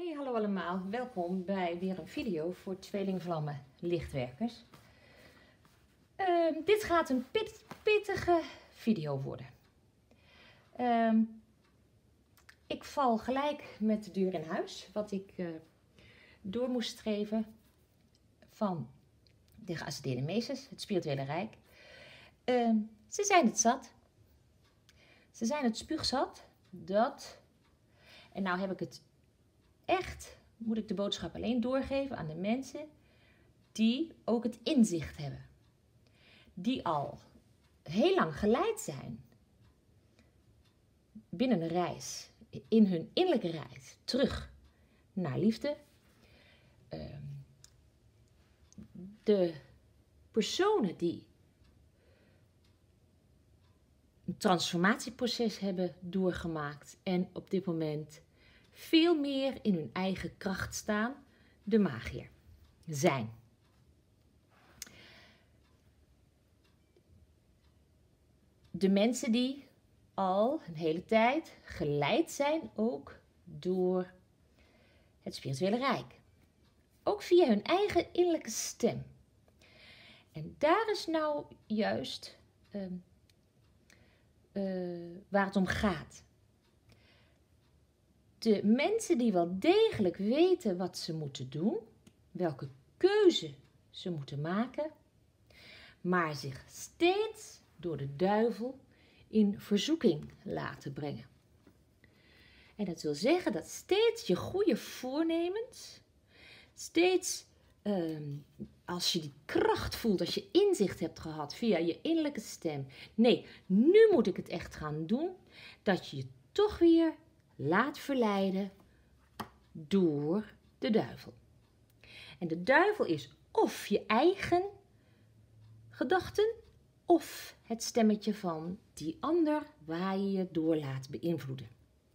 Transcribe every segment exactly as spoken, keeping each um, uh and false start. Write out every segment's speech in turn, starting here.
Hey, hallo allemaal. Welkom bij weer een video voor Tweelingvlammen lichtwerkers. Uh, dit gaat een pit, pittige video worden. Uh, ik val gelijk met de deur in huis, wat ik uh, door moest streven van de geascendeerde meesters, het spirituele rijk. Uh, ze zijn het zat. Ze zijn het spuugzat dat, en nou heb ik het echt, moet ik de boodschap alleen doorgeven aan de mensen die ook het inzicht hebben. Die al heel lang geleid zijn binnen een reis, in hun innerlijke reis, terug naar liefde. De personen die een transformatieproces hebben doorgemaakt en op dit moment veel meer in hun eigen kracht staan, de magiër zijn. De mensen die al een hele tijd geleid zijn ook door het spirituele rijk. Ook via hun eigen innerlijke stem. En daar is nou juist uh, uh, waar het om gaat. De mensen die wel degelijk weten wat ze moeten doen, welke keuze ze moeten maken, maar zich steeds door de duivel in verzoeking laten brengen. En dat wil zeggen dat steeds je goede voornemens, steeds uh, als je die kracht voelt, als je inzicht hebt gehad via je innerlijke stem, nee, nu moet ik het echt gaan doen, dat je je toch weer laat verleiden door de duivel. En de duivel is of je eigen gedachten of het stemmetje van die ander waar je je door laat beïnvloeden.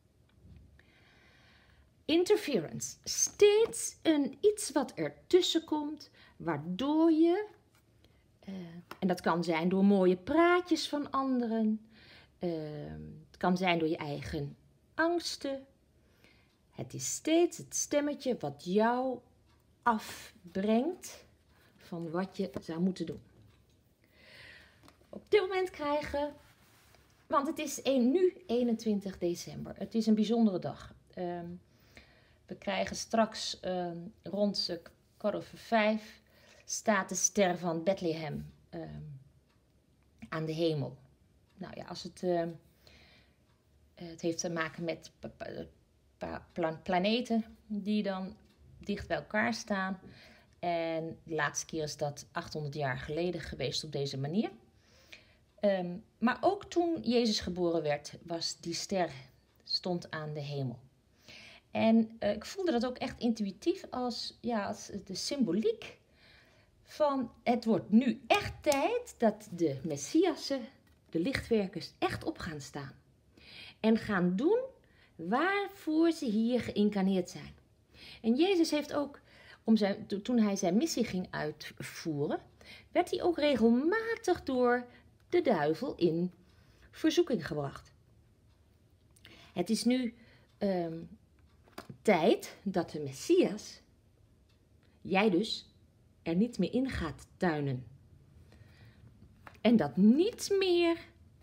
Interference. Steeds een iets wat ertussen komt, waardoor je, uh, en dat kan zijn door mooie praatjes van anderen, uh, het kan zijn door je eigen angsten. Het is steeds het stemmetje wat jou afbrengt van wat je zou moeten doen. Op dit moment krijgen, want het is nu eenentwintig december, het is een bijzondere dag. Um, we krijgen straks um, rond uh, kwart over vijf staat de ster van Bethlehem um, aan de hemel. Nou ja, als het... Uh, Het heeft te maken met planeten die dan dicht bij elkaar staan. En de laatste keer is dat achthonderd jaar geleden geweest op deze manier. Um, maar ook toen Jezus geboren werd, was die ster stond aan de hemel. En uh, ik voelde dat ook echt intuïtief als, ja, als de symboliek van het wordt nu echt tijd dat de Messiassen, de lichtwerkers, echt op gaan staan. En gaan doen waarvoor ze hier geïncarneerd zijn. En Jezus heeft ook, om zijn, toen hij zijn missie ging uitvoeren, werd hij ook regelmatig door de duivel in verzoeking gebracht. Het is nu um, tijd dat de Messias, jij dus, er niet meer in gaat tuinen. En dat niet meer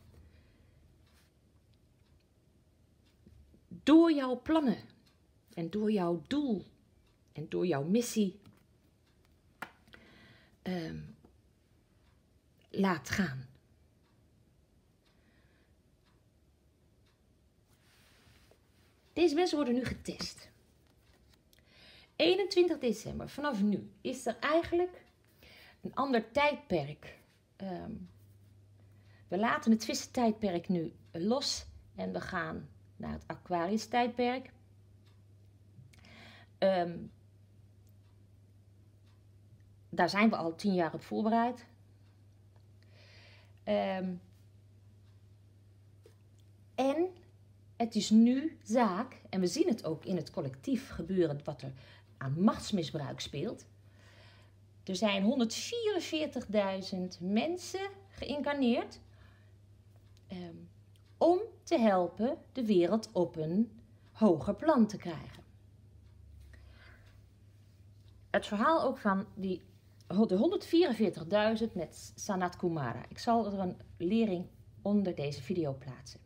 door jouw plannen en door jouw doel en door jouw missie um, laat gaan. Deze mensen worden nu getest. eenentwintig december, vanaf nu, is er eigenlijk een ander tijdperk. Um, we laten het vissen-tijdperk nu los en we gaan naar het Aquarius-tijdperk. Um, daar zijn we al tien jaar op voorbereid. Um, en het is nu zaak, en we zien het ook in het collectief gebeuren, wat er aan machtsmisbruik speelt. Er zijn honderdvierenveertigduizend mensen geïncarneerd um, om te helpen de wereld op een hoger plan te krijgen. het verhaal ook van die, de honderdvierenveertigduizend met Sanat Kumara. Ik zal er een lering onder deze video plaatsen.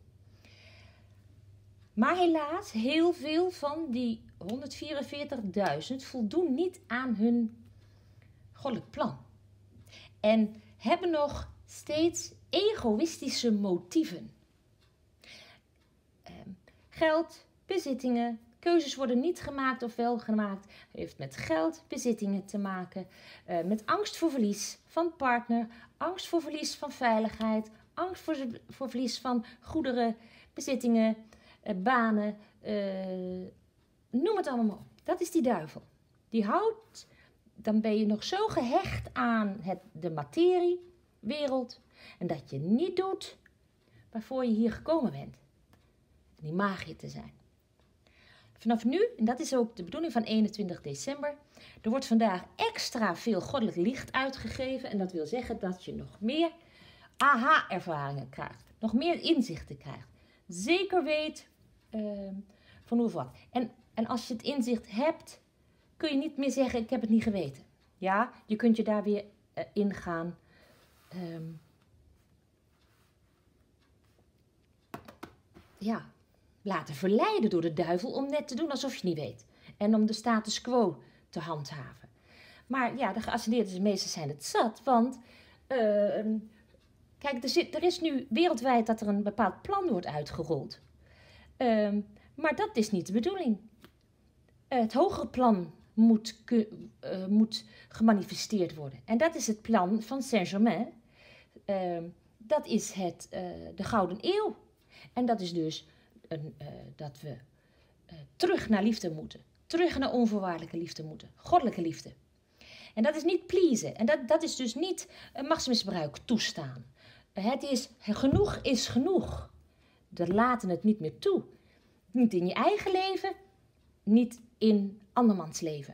Maar helaas, heel veel van die honderdvierenveertigduizend voldoen niet aan hun goddelijk plan. En hebben nog steeds egoïstische motieven. Uh, geld, bezittingen, keuzes worden niet gemaakt of wel gemaakt. Het heeft met geld, bezittingen te maken. Uh, met angst voor verlies van partner, angst voor verlies van veiligheid, angst voor, voor verlies van goederen, bezittingen, uh, banen. Uh, noem het allemaal op. Dat is die duivel. Die houdt, dan ben je nog zo gehecht aan het, de materiewereld. En dat je niet doet waarvoor je hier gekomen bent. Die magier te zijn. Vanaf nu, en dat is ook de bedoeling van eenentwintig december, er wordt vandaag extra veel goddelijk licht uitgegeven. En dat wil zeggen dat je nog meer aha-ervaringen krijgt. Nog meer inzichten krijgt. Zeker weet uh, van hoe of wat. En, en als je het inzicht hebt, kun je niet meer zeggen, ik heb het niet geweten. Ja, je kunt je daar weer uh, in gaan um, ja, laten verleiden door de duivel om net te doen alsof je niet weet. En om de status quo te handhaven. Maar ja, de geascendeerde meesters zijn het zat, want uh, kijk, er, zit, er is nu wereldwijd dat er een bepaald plan wordt uitgerold. Uh, maar dat is niet de bedoeling. Uh, het hogere plan moet, uh, moet gemanifesteerd worden. En dat is het plan van Saint-Germain. Uh, dat is het, uh, de Gouden Eeuw. En dat is dus een, uh, dat we uh, terug naar liefde moeten. Terug naar onvoorwaardelijke liefde moeten. Goddelijke liefde. En dat is niet pleasen. En dat, dat is dus niet uh, machtsmisbruik toestaan. Uh, het is, genoeg is genoeg. We laten het niet meer toe. Niet in je eigen leven. Niet in andermans leven.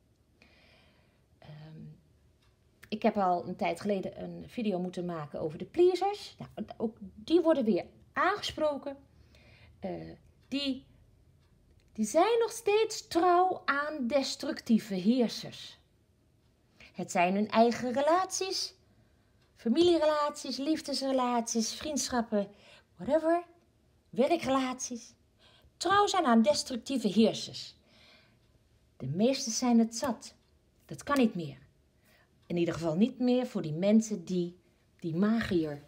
Um, ik heb al een tijd geleden een video moeten maken over de pleasers. Nou, ook die worden weer aangesproken. Uh, die, die zijn nog steeds trouw aan destructieve heersers. Het zijn hun eigen relaties, familierelaties, liefdesrelaties, vriendschappen, whatever, werkrelaties. Trouw zijn aan destructieve heersers. De meesten zijn het zat. Dat kan niet meer. In ieder geval niet meer voor die mensen die, die magier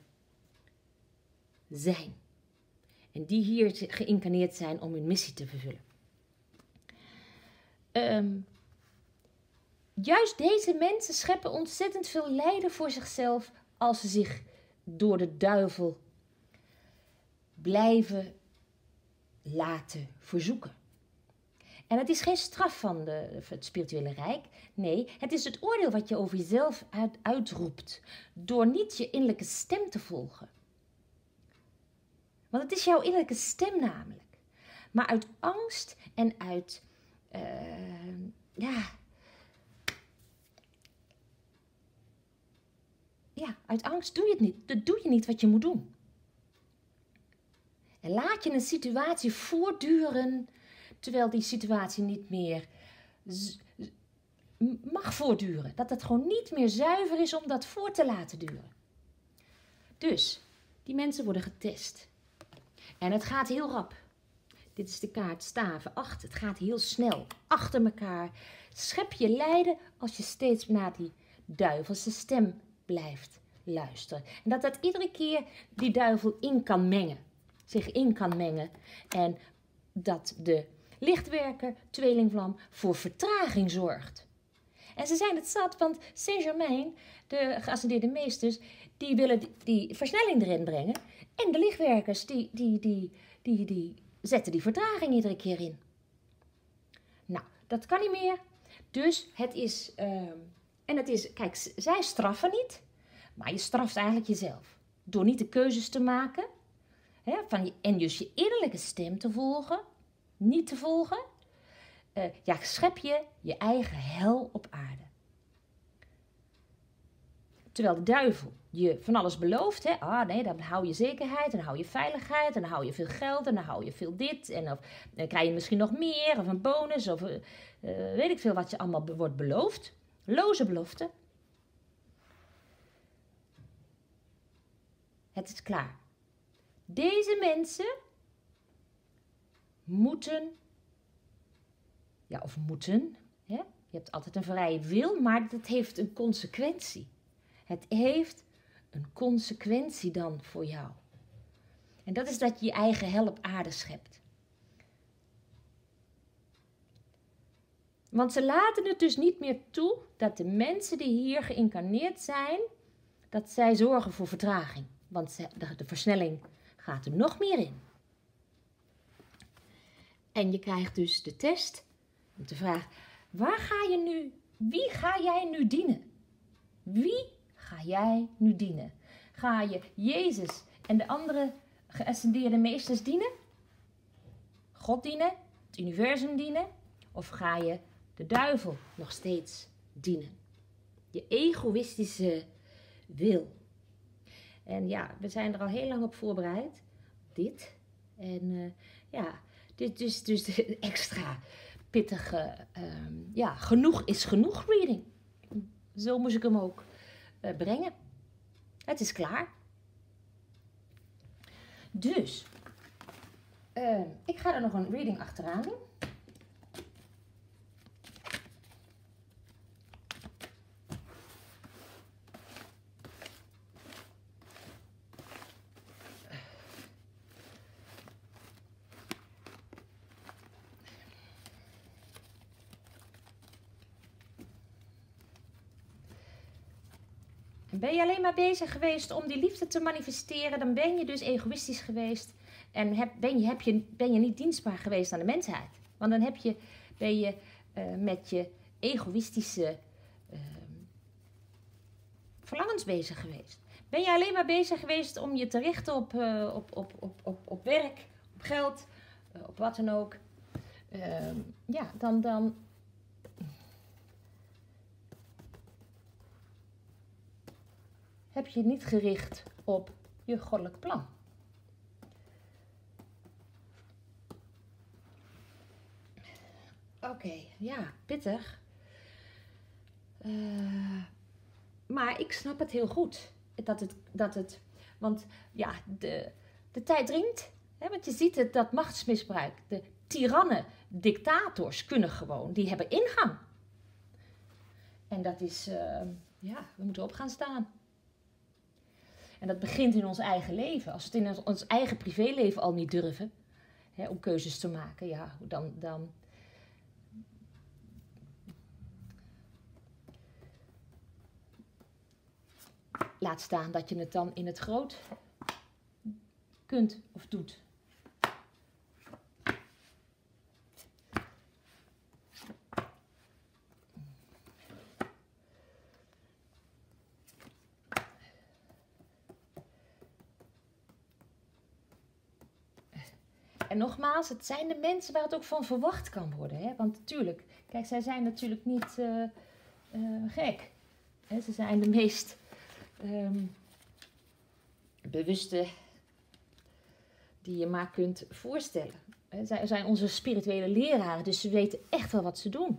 zijn. En die hier geïncarneerd zijn om hun missie te vervullen. Um, juist deze mensen scheppen ontzettend veel lijden voor zichzelf als ze zich door de duivel blijven laten verzoeken. En het is geen straf van, de, van het spirituele rijk. Nee, het is het oordeel wat je over jezelf uit, uitroept. Door niet je innerlijke stem te volgen. Want het is jouw innerlijke stem namelijk. Maar uit angst en uit... Uh, ja... Ja, uit angst doe je het niet. Dat doe je niet wat je moet doen. En laat je een situatie voortduren, terwijl die situatie niet meer mag voortduren. Dat het gewoon niet meer zuiver is om dat voor te laten duren. Dus, die mensen worden getest. En het gaat heel rap. Dit is de kaart staven acht. Het gaat heel snel. Achter elkaar. Schep je lijden als je steeds naar die duivelse stem blijft luisteren. En dat dat iedere keer die duivel in kan mengen. Zich in kan mengen. En dat de lichtwerker, tweelingvlam, voor vertraging zorgt. En ze zijn het zat, want Saint-Germain, de geascendeerde meesters, die willen die, die versnelling erin brengen. En de lichtwerkers, die, die, die, die, die zetten die vertraging iedere keer in. Nou, dat kan niet meer. Dus het is... Uh, en het is... Kijk, zij straffen niet. Maar je straft eigenlijk jezelf. Door niet de keuzes te maken. Hè, van je, en dus je innerlijke stem te volgen. Niet te volgen. Uh, ja, schep je je eigen hel op aarde. Terwijl de duivel je van alles belooft. Hè? Ah nee, dan hou je zekerheid, dan hou je veiligheid, dan hou je veel geld en dan hou je veel dit. En of, dan krijg je misschien nog meer of een bonus of uh, weet ik veel wat je allemaal be- wordt beloofd. Loze beloften. Het is klaar. Deze mensen moeten, ja of moeten, hè? Je hebt altijd een vrije wil, maar dat heeft een consequentie. Het heeft een consequentie dan voor jou. En dat is dat je je eigen hel op aarde schept. Want ze laten het dus niet meer toe dat de mensen die hier geïncarneerd zijn, dat zij zorgen voor vertraging. Want de, de versnelling gaat er nog meer in. En je krijgt dus de test om te vragen, waar ga je nu, wie ga jij nu dienen? Wie ga jij nu dienen? Ga je Jezus en de andere geascendeerde meesters dienen? God dienen? Het universum dienen? Of ga je de duivel nog steeds dienen? Je egoïstische wil. En ja, we zijn er al heel lang op voorbereid. Dit. En uh, ja, dit is dus de extra pittige, um, ja, genoeg is genoeg reading. Zo moest ik hem ook uh, brengen. Het is klaar. Dus, uh, ik ga er nog een reading achteraan doen. Ben je alleen maar bezig geweest om die liefde te manifesteren, dan ben je dus egoïstisch geweest. En heb, ben, je, heb je, ben je niet dienstbaar geweest aan de mensheid. Want dan heb je, ben je uh, met je egoïstische uh, verlangens bezig geweest. Ben je alleen maar bezig geweest om je te richten op, uh, op, op, op, op, op werk, op geld, uh, op wat dan ook. Uh, ja, dan... dan heb je niet gericht op je goddelijk plan. Oké, okay, ja, pittig. Uh, maar ik snap het heel goed. Dat het, dat het, want ja, de, de tijd dringt. Hè, want je ziet het, dat machtsmisbruik. De tirannen, dictators kunnen gewoon, die hebben ingang. En dat is, uh, ja, we moeten op gaan staan. En dat begint in ons eigen leven. Als we het in ons eigen privéleven al niet durven, hè, om keuzes te maken, ja, dan, dan... Laat staan dat je het dan in het groot kunt of doet. En nogmaals, het zijn de mensen waar het ook van verwacht kan worden. Hè? Want natuurlijk, kijk, zij zijn natuurlijk niet uh, uh, gek. Hè? Ze zijn de meest um, bewuste die je maar kunt voorstellen. Hè? Zij zijn onze spirituele leraren, dus ze weten echt wel wat ze doen.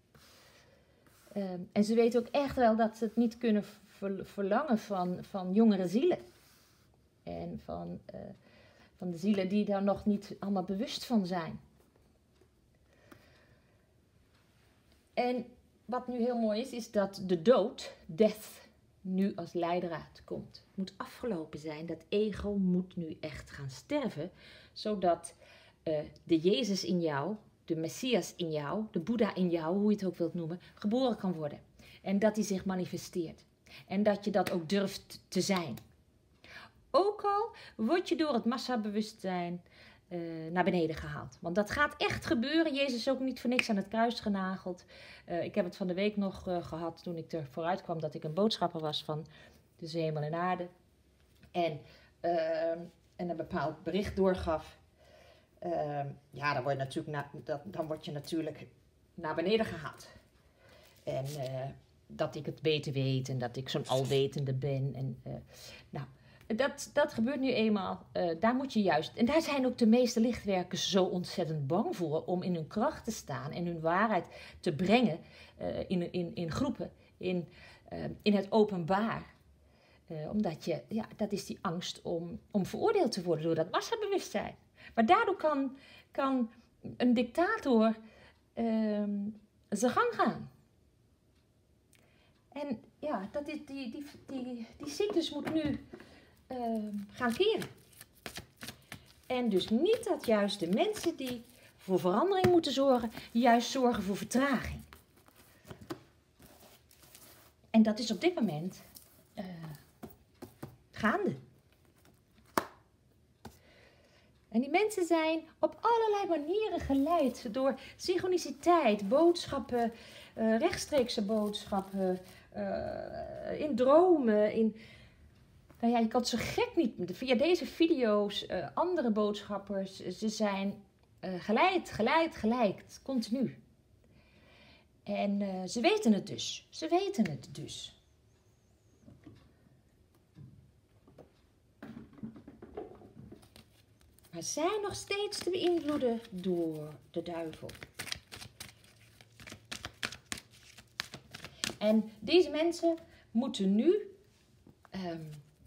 Um, en ze weten ook echt wel dat ze het niet kunnen ver verlangen van, van jongere zielen. En van... Uh, Van de zielen die daar nog niet allemaal bewust van zijn. En wat nu heel mooi is, is dat de dood, death, nu als leidraad komt. Het moet afgelopen zijn, dat ego moet nu echt gaan sterven. Zodat uh, de Jezus in jou, de Messias in jou, de Boeddha in jou, hoe je het ook wilt noemen, geboren kan worden. En dat die zich manifesteert. En dat je dat ook durft te zijn. Ook al word je door het massabewustzijn uh, naar beneden gehaald. Want dat gaat echt gebeuren. Jezus is ook niet voor niks aan het kruis genageld. Uh, ik heb het van de week nog uh, gehad toen ik er vooruit kwam dat ik een boodschapper was van de hemel en aarde. En, uh, en een bepaald bericht doorgaf. Uh, ja, dan word, je natuurlijk na, dat, dan word je natuurlijk naar beneden gehaald. En uh, dat ik het beter weet en dat ik zo'n alwetende ben. En, uh, nou, dat, dat gebeurt nu eenmaal. Uh, daar moet je juist... En daar zijn ook de meeste lichtwerkers zo ontzettend bang voor om in hun kracht te staan en hun waarheid te brengen uh, in, in, in groepen, in, uh, in het openbaar. Uh, omdat je, ja, dat is die angst om, om veroordeeld te worden door dat massabewustzijn. Maar daardoor kan, kan een dictator uh, zijn gang gaan. En ja, dat is, die, die, die, die cyclus moet nu uh, gaan keren. En dus niet dat juist de mensen die voor verandering moeten zorgen, juist zorgen voor vertraging. En dat is op dit moment uh, gaande. En die mensen zijn op allerlei manieren geleid door synchroniciteit, boodschappen, uh, rechtstreekse boodschappen, uh, in dromen, in... Nou ja, je kan het zo gek niet, via deze video's, uh, andere boodschappers, ze zijn uh, geleid, geleid, geleid, continu. En uh, ze weten het dus, ze weten het dus. Maar zijn nog steeds te beïnvloeden door de duivel. En deze mensen moeten nu um,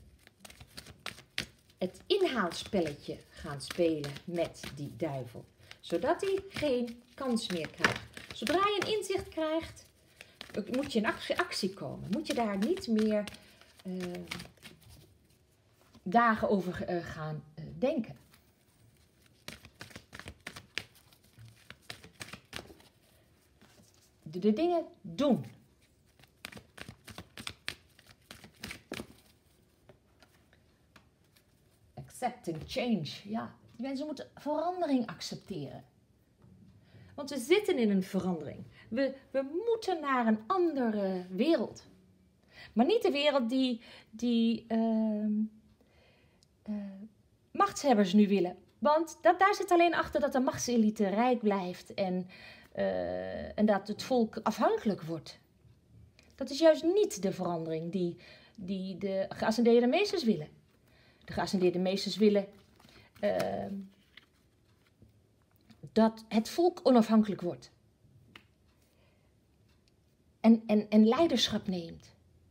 het inhaalspelletje gaan spelen met die duivel. Zodat hij geen kans meer krijgt. Zodra je een inzicht krijgt, moet je in actie, actie komen. Moet je daar niet meer uh, dagen over uh, gaan uh, denken. De, de dingen doen. Accepting change. Ja, die mensen moeten verandering accepteren. Want we zitten in een verandering. We, we moeten naar een andere wereld. Maar niet de wereld die, die uh, uh, machtshebbers nu willen. Want dat, daar zit alleen achter dat de machtselite rijk blijft. En, uh, en dat het volk afhankelijk wordt. Dat is juist niet de verandering die, die de geascendeerde meesters willen. De geascendeerde meesters willen uh, dat het volk onafhankelijk wordt. En, en, en leiderschap neemt.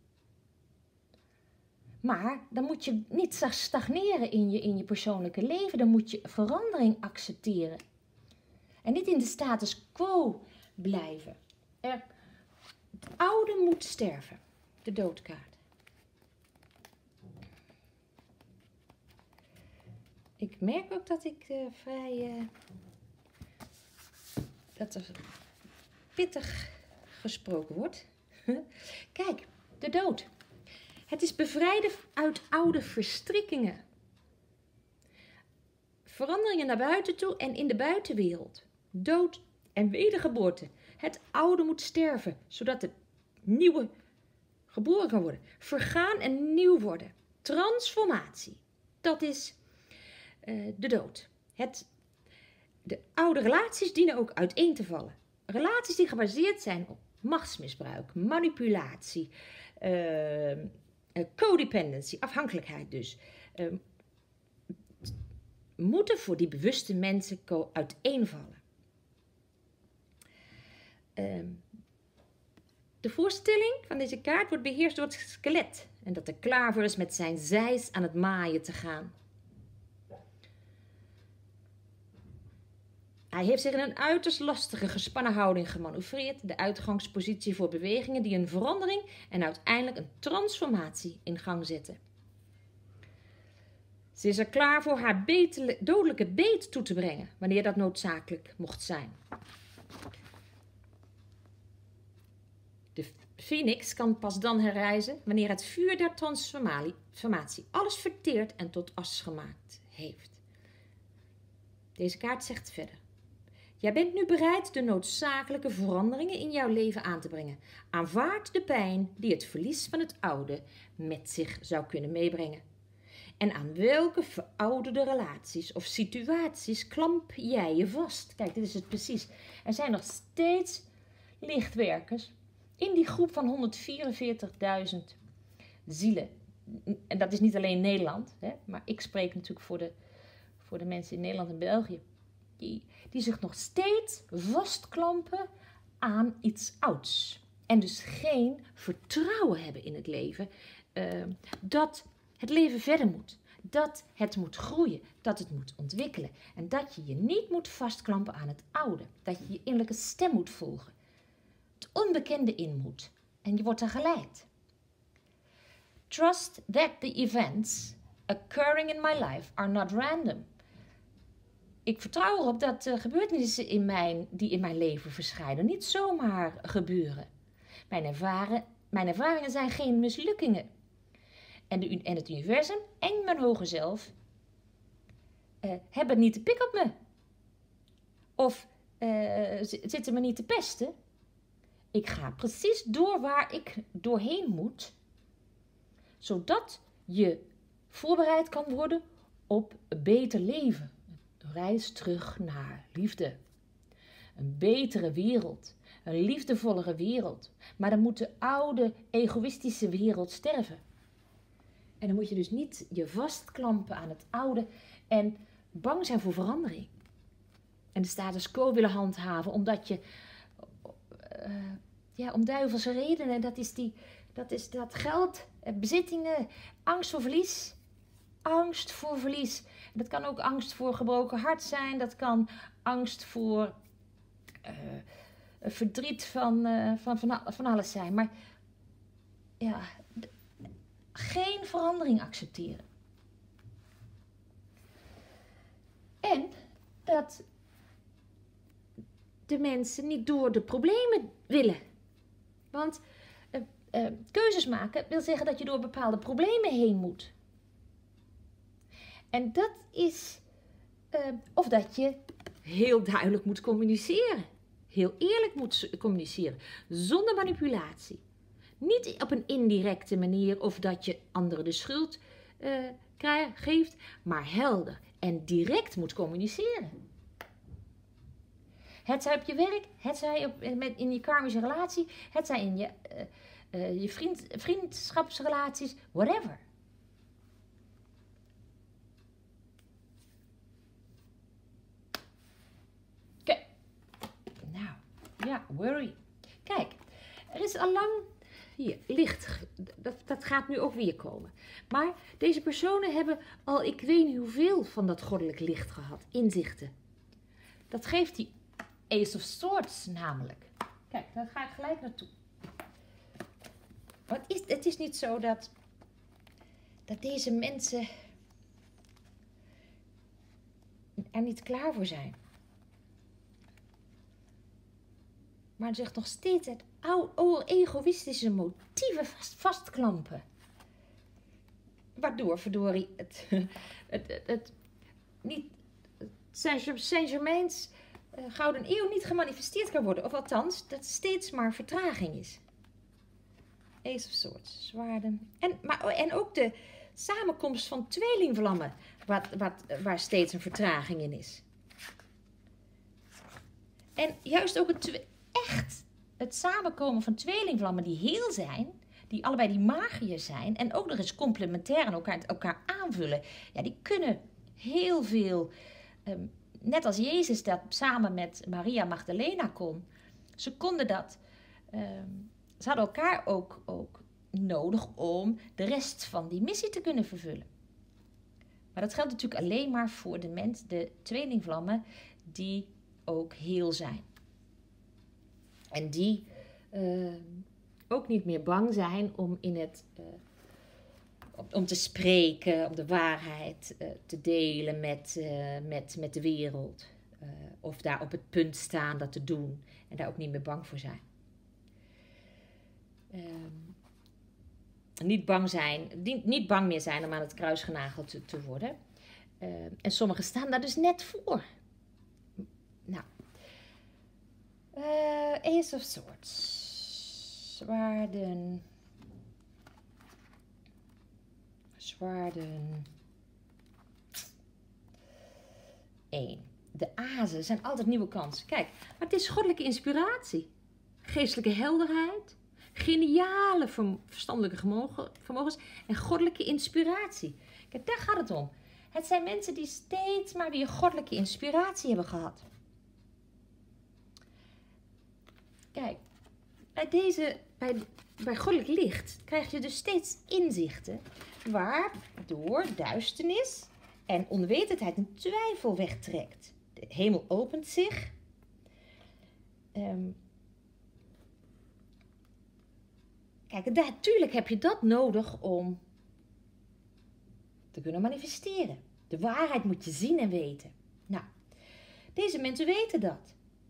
Maar dan moet je niet stagneren in je, in je persoonlijke leven. Dan moet je verandering accepteren. En niet in de status quo blijven. Er, het oude moet sterven. De doodkaart. Ik merk ook dat ik uh, vrij... Uh, dat er pittig gesproken wordt. Kijk, de dood. Het is bevrijden uit oude verstrikkingen. Veranderingen naar buiten toe en in de buitenwereld. Dood en wedergeboorte. Het oude moet sterven, zodat het nieuwe geboren kan worden. Vergaan en nieuw worden. Transformatie. Dat is uh, de dood. Het, de oude relaties dienen ook uiteen te vallen. Relaties die gebaseerd zijn op machtsmisbruik, manipulatie, uh, uh, codependency, afhankelijkheid dus. Uh, moeten voor die bewuste mensen uiteenvallen. Uh, de voorstelling van deze kaart wordt beheerst door het skelet. En dat er klaar voor is met zijn zeis aan het maaien te gaan. Hij heeft zich in een uiterst lastige gespannen houding gemanoeuvreerd. De uitgangspositie voor bewegingen die een verandering en uiteindelijk een transformatie in gang zetten. Ze is er klaar voor haar beet, dodelijke beet toe te brengen, wanneer dat noodzakelijk mocht zijn. De phoenix kan pas dan herrijzen wanneer het vuur der transformatie alles verteerd en tot as gemaakt heeft. Deze kaart zegt verder. Jij bent nu bereid de noodzakelijke veranderingen in jouw leven aan te brengen. Aanvaard de pijn die het verlies van het oude met zich zou kunnen meebrengen. En aan welke verouderde relaties of situaties klamp jij je vast? Kijk, dit is het precies. Er zijn nog steeds lichtwerkers in die groep van honderdvierenveertigduizend zielen, en dat is niet alleen Nederland, hè, maar ik spreek natuurlijk voor de, voor de mensen in Nederland en België, die, die zich nog steeds vastklampen aan iets ouds. En dus geen vertrouwen hebben in het leven, uh, dat het leven verder moet. Dat het moet groeien, dat het moet ontwikkelen. En dat je je niet moet vastklampen aan het oude. Dat je je innerlijke stem moet volgen. Het onbekende in moet. En je wordt er geleid. Trust that the events occurring in my life are not random. Ik vertrouw erop dat de gebeurtenissen in mijn, die in mijn leven verschijnen niet zomaar gebeuren. Mijn, ervaren, mijn ervaringen zijn geen mislukkingen. En, de, en het universum en mijn hoge zelf uh, hebben niet de pik op me. Of uh, zitten me niet te pesten. Ik ga precies door waar ik doorheen moet. Zodat je voorbereid kan worden op een beter leven. Een reis terug naar liefde. Een betere wereld. Een liefdevollere wereld. Maar dan moet de oude egoïstische wereld sterven. En dan moet je dus niet je vastklampen aan het oude en bang zijn voor verandering. En de status quo willen handhaven omdat je, uh, ja, om duivelse redenen, dat is, die, dat is dat geld, bezittingen, angst voor verlies. Angst voor verlies. Dat kan ook angst voor gebroken hart zijn, dat kan angst voor uh, verdriet van, uh, van, van, van alles zijn. Maar ja... geen verandering accepteren. En dat de mensen niet door de problemen willen. Want uh, uh, keuzes maken wil zeggen dat je door bepaalde problemen heen moet. En dat is, uh, of dat je heel duidelijk moet communiceren. Heel eerlijk moet communiceren. Zonder manipulatie. Niet op een indirecte manier of dat je anderen de schuld uh, krijgt, geeft, maar helder en direct moet communiceren. Het zij op je werk, het zij op, met, in je karmische relatie, het zij in je, uh, uh, je vriend, vriendschapsrelaties, whatever. Oké. Okay. Nou, ja, worry. Kijk, er is al lang... Hier, licht. Dat, dat gaat nu ook weer komen. Maar deze personen hebben al ik weet niet hoeveel van dat goddelijk licht gehad. Inzichten. Dat geeft die Ace of Swords namelijk. Kijk, daar ga ik gelijk naartoe. Maar het is, het is niet zo dat, dat deze mensen er niet klaar voor zijn. Maar zich nog steeds het oude egoïstische motieven vast, vastklampen. Waardoor, verdorie, het, het, het, het niet Saint-Germain's uh, gouden eeuw niet gemanifesteerd kan worden. Of althans, dat steeds maar vertraging is. Ace of Swords, zwaarden. En, maar, en ook de samenkomst van tweelingvlammen, wat, wat, waar steeds een vertraging in is. En juist ook het echt het samenkomen van tweelingvlammen die heel zijn, die allebei die magiër zijn en ook nog eens complementair aan elkaar, elkaar aanvullen, ja, die kunnen heel veel, um, net als Jezus dat samen met Maria Magdalena kon, ze konden dat, um, ze hadden elkaar ook, ook nodig om de rest van die missie te kunnen vervullen. Maar dat geldt natuurlijk alleen maar voor de mens, de tweelingvlammen, die ook heel zijn. En die uh, ook niet meer bang zijn om in het, uh, om, om te spreken, om de waarheid uh, te delen met, uh, met, met de wereld. Uh, of daar op het punt staan dat te doen. En daar ook niet meer bang voor zijn. Uh, niet bang zijn, niet, niet bang meer zijn om aan het kruis genageld te, te worden. Uh, en sommigen staan daar dus net voor. Nou. Uh, Ace of Swords. Zwaarden. Zwaarden. één. De azen zijn altijd nieuwe kansen. Kijk, maar het is goddelijke inspiratie. Geestelijke helderheid. geniale verstandelijke vermogens en goddelijke inspiratie. Kijk, daar gaat het om. Het zijn mensen die steeds maar weer goddelijke inspiratie hebben gehad. Kijk, bij, deze, bij, bij goddelijk licht krijg je dus steeds inzichten waardoor duisternis en onwetendheid en twijfel wegtrekt. De hemel opent zich. Um, kijk, natuurlijk heb je dat nodig om te kunnen manifesteren. De waarheid moet je zien en weten. Nou, deze mensen weten dat.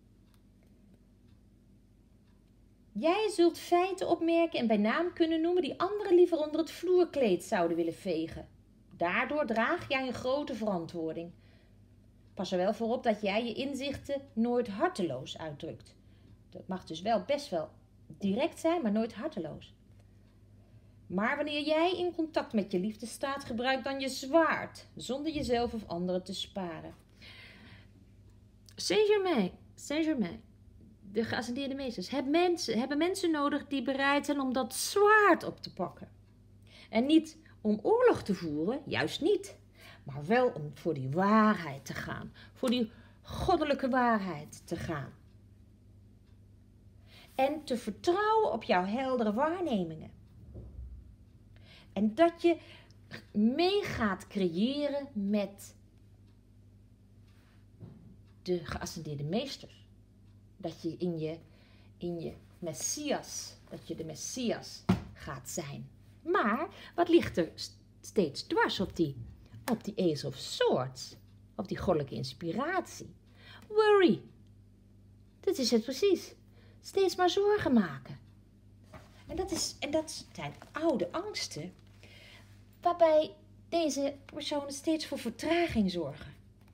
Jij zult feiten opmerken en bij naam kunnen noemen die anderen liever onder het vloerkleed zouden willen vegen. Daardoor draag jij een grote verantwoording. Pas er wel voor op dat jij je inzichten nooit harteloos uitdrukt. Dat mag dus wel best wel direct zijn, maar nooit harteloos. Maar wanneer jij in contact met je liefde staat, gebruik dan je zwaard, zonder jezelf of anderen te sparen. Saint-Germain, Saint-Germain, de geascendeerde meesters, hebben mensen, hebben mensen nodig die bereid zijn om dat zwaard op te pakken. En niet om oorlog te voeren, juist niet. Maar wel om voor die waarheid te gaan. Voor die goddelijke waarheid te gaan. En te vertrouwen op jouw heldere waarnemingen. En dat je mee gaat creëren met de geascendeerde meesters. Dat je in je, in je Messias, dat je de Messias gaat zijn. Maar wat ligt er steeds dwars op die, op die Ace of Swords? Op die goddelijke inspiratie. Worry. Dat is het precies. Steeds maar zorgen maken. En dat, is, en dat zijn oude angsten. Waarbij deze personen steeds voor vertraging zorgen.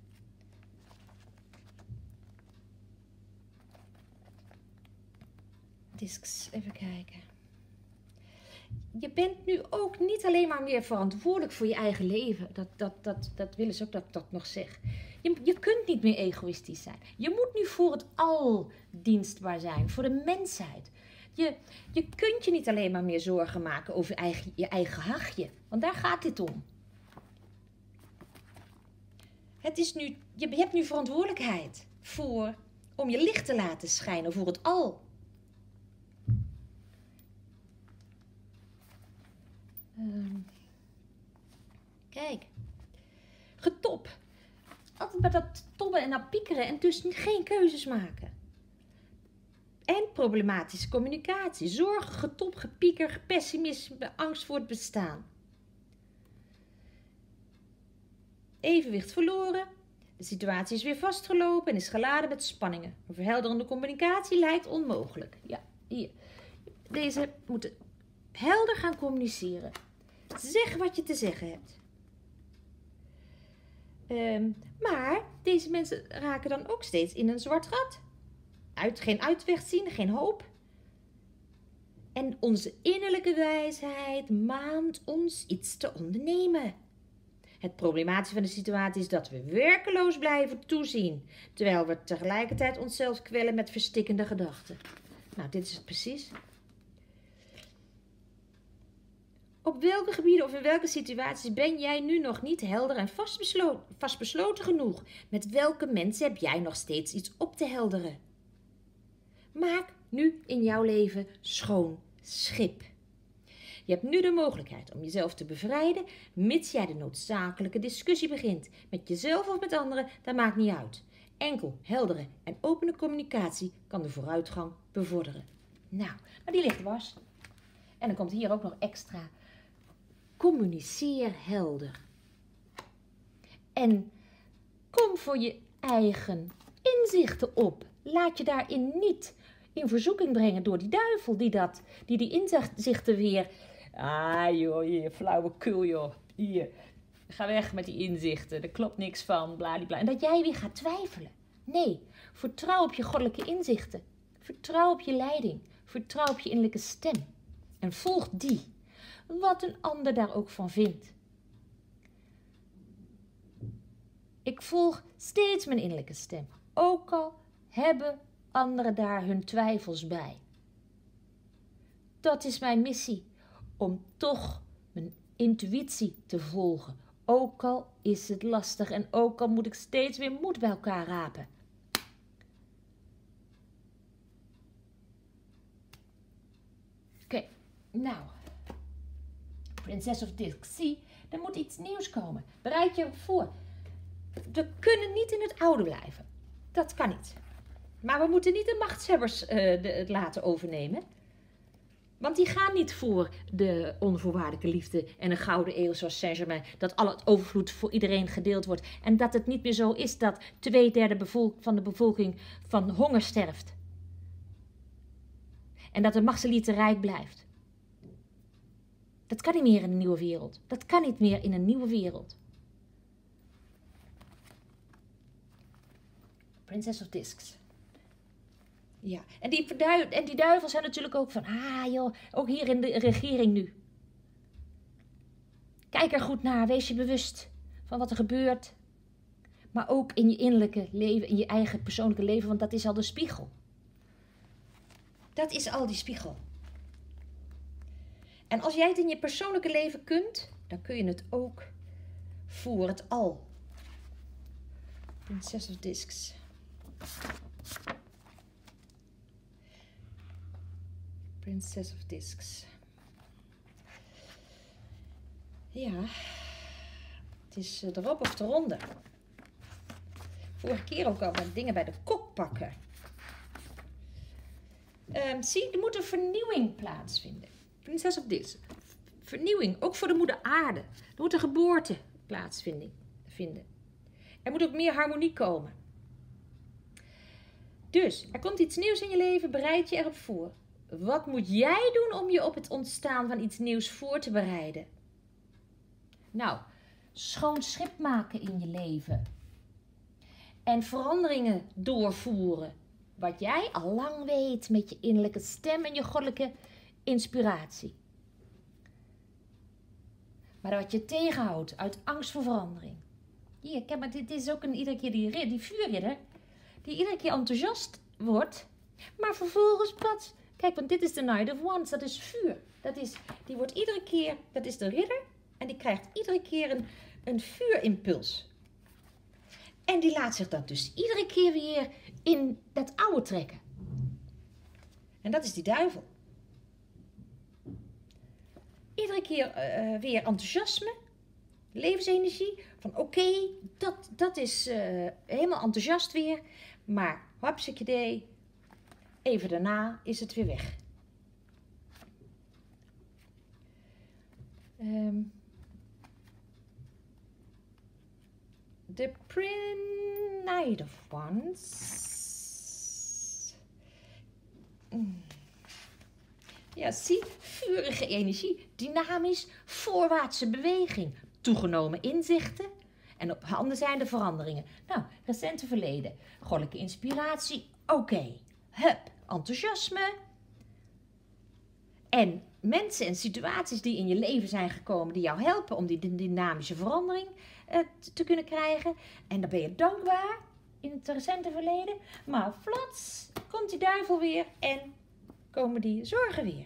Dus even kijken. Je bent nu ook niet alleen maar meer verantwoordelijk voor je eigen leven. Dat, dat, dat, dat willen ze ook dat ik dat nog zeg. Je, je kunt niet meer egoïstisch zijn. Je moet nu voor het al dienstbaar zijn. Voor de mensheid. Je, je kunt je niet alleen maar meer zorgen maken over je eigen, je eigen hachje. Want daar gaat dit om. Het is nu, je hebt nu verantwoordelijkheid voor, om je licht te laten schijnen voor het al. Um, kijk. Getop. Altijd met dat tobben en dat piekeren en dus geen keuzes maken. En problematische communicatie. Zorg, getop, gepieker, pessimisme, angst voor het bestaan. Evenwicht verloren. De situatie is weer vastgelopen en is geladen met spanningen. Een verhelderende communicatie lijkt onmogelijk. Ja, hier. Deze moeten helder gaan communiceren. Zeg wat je te zeggen hebt. Um, maar deze mensen raken dan ook steeds in een zwart gat. Uit, geen uitweg zien, geen hoop. En onze innerlijke wijsheid maant ons iets te ondernemen. Het problematische van de situatie is dat we werkeloos blijven toezien, terwijl we tegelijkertijd onszelf kwellen met verstikkende gedachten. Nou, dit is het precies. Op welke gebieden of in welke situaties ben jij nu nog niet helder en vastbesloten, vastbesloten genoeg? Met welke mensen heb jij nog steeds iets op te helderen? Maak nu in jouw leven schoon schip. Je hebt nu de mogelijkheid om jezelf te bevrijden, mits jij de noodzakelijke discussie begint. Met jezelf of met anderen, dat maakt niet uit. Enkel heldere en opene communicatie kan de vooruitgang bevorderen. Nou, maar die ligt dwars. En dan komt hier ook nog extra. Communiceer helder. En kom voor je eigen inzichten op. Laat je daarin niet in verzoeking brengen door die duivel die dat, die, die inzichten weer. Ah joh, hier, flauwekul joh. Hier, ga weg met die inzichten. Er klopt niks van, bladibla. En dat jij weer gaat twijfelen. Nee, vertrouw op je goddelijke inzichten. Vertrouw op je leiding. Vertrouw op je innerlijke stem. En volg die. Wat een ander daar ook van vindt. Ik volg steeds mijn innerlijke stem. Ook al hebben anderen daar hun twijfels bij. dat is mijn missie. Om toch mijn intuïtie te volgen. Ook al is het lastig en ook al moet ik steeds weer moed bij elkaar rapen. Oké, okay, nou. Princess of Discs. Zie, er moet iets nieuws komen. Bereid je voor. We kunnen niet in het oude blijven. Dat kan niet. Maar we moeten niet de machtshebbers uh, de, het laten overnemen. Want die gaan niet voor de onvoorwaardelijke liefde en een gouden eeuw zoals Saint-Germain. Dat al het overvloed voor iedereen gedeeld wordt. En dat het niet meer zo is dat twee derde bevolk, van de bevolking van honger sterft. En dat de machtselite rijk blijft. Dat kan niet meer in een nieuwe wereld. Dat kan niet meer in een nieuwe wereld. Princess of Discs. Ja, en die, en die duivels zijn natuurlijk ook van, ah joh, ook hier in de regering nu. Kijk er goed naar, wees je bewust van wat er gebeurt. Maar ook in je innerlijke leven, in je eigen persoonlijke leven, want dat is al de spiegel. Dat is al die spiegel. En als jij het in je persoonlijke leven kunt, dan kun je het ook voor het al. Princess of Discs. Princess of Discs. Ja, het is erop of eronder. Vorige keer ook al wat dingen bij de kop pakken. Um, zie, er moet een vernieuwing plaatsvinden. Princess of Discs. Vernieuwing, ook voor de moeder aarde. Er moet een geboorte plaatsvinden. Vinden. Er moet ook meer harmonie komen. Dus, er komt iets nieuws in je leven, bereid je erop voor. Wat moet jij doen om je op het ontstaan van iets nieuws voor te bereiden? Nou, schoon schip maken in je leven. En veranderingen doorvoeren. Wat jij al lang weet met je innerlijke stem en je goddelijke inspiratie. Maar wat je tegenhoudt uit angst voor verandering. Hier, kijk maar, dit is ook een, iedere keer die, die vuurridder. Die iedere keer enthousiast wordt. Maar vervolgens wat? Kijk, want dit is de Knight of Wands. Dat is vuur. Dat is, die wordt iedere keer, dat is de ridder. En die krijgt iedere keer een, een vuurimpuls. En die laat zich dan dus iedere keer weer in dat oude trekken. En dat is die duivel. Iedere keer uh, weer enthousiasme, levensenergie. Van oké, okay, dat, dat is uh, helemaal enthousiast weer. Maar hapsakje, even daarna is het weer weg. Um, de Knight of Wands. Mm. Ja, zie, vurige energie, dynamisch, voorwaartse beweging, toegenomen inzichten en op handen zijn de veranderingen. Nou, recente verleden, goddelijke inspiratie, oké, okay. Hup, enthousiasme. En mensen en situaties die in je leven zijn gekomen, die jou helpen om die dynamische verandering uh, te kunnen krijgen. En dan ben je dankbaar in het recente verleden, maar flats komt die duivel weer en komen die zorgen weer.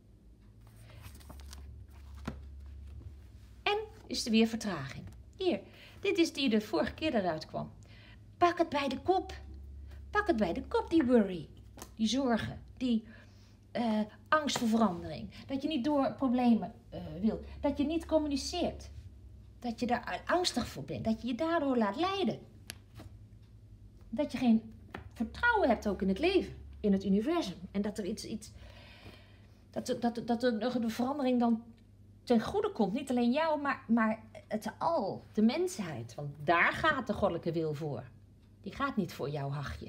En is er weer vertraging. Hier, dit is die de vorige keer eruit kwam. Pak het bij de kop. Pak het bij de kop, die worry. Die zorgen, die uh, angst voor verandering. Dat je niet door problemen uh, wil. Dat je niet communiceert. Dat je daar angstig voor bent. Dat je je daardoor laat leiden. Dat je geen vertrouwen hebt ook in het leven. In het universum. En dat er iets... iets dat, er, dat, er, dat er nog een verandering dan ten goede komt. Niet alleen jou, maar, maar het al. De mensheid. Want daar gaat de goddelijke wil voor. Die gaat niet voor jouw hachje.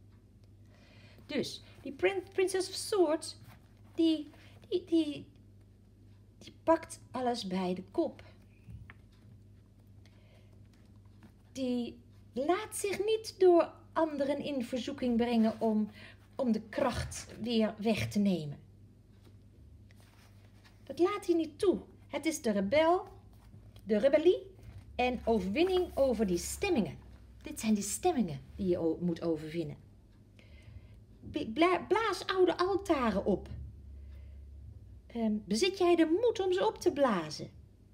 Dus, die prin Princess of Swords, die, die, die, die pakt alles bij de kop. Die laat zich niet door anderen in verzoeking brengen om, om de kracht weer weg te nemen. Dat laat hij niet toe. Het is de rebel, de rebellie en overwinning over die stemmingen. Dit zijn die stemmingen die je moet overwinnen. Blaas oude altaren op. Uh, bezit jij de moed om ze op te blazen?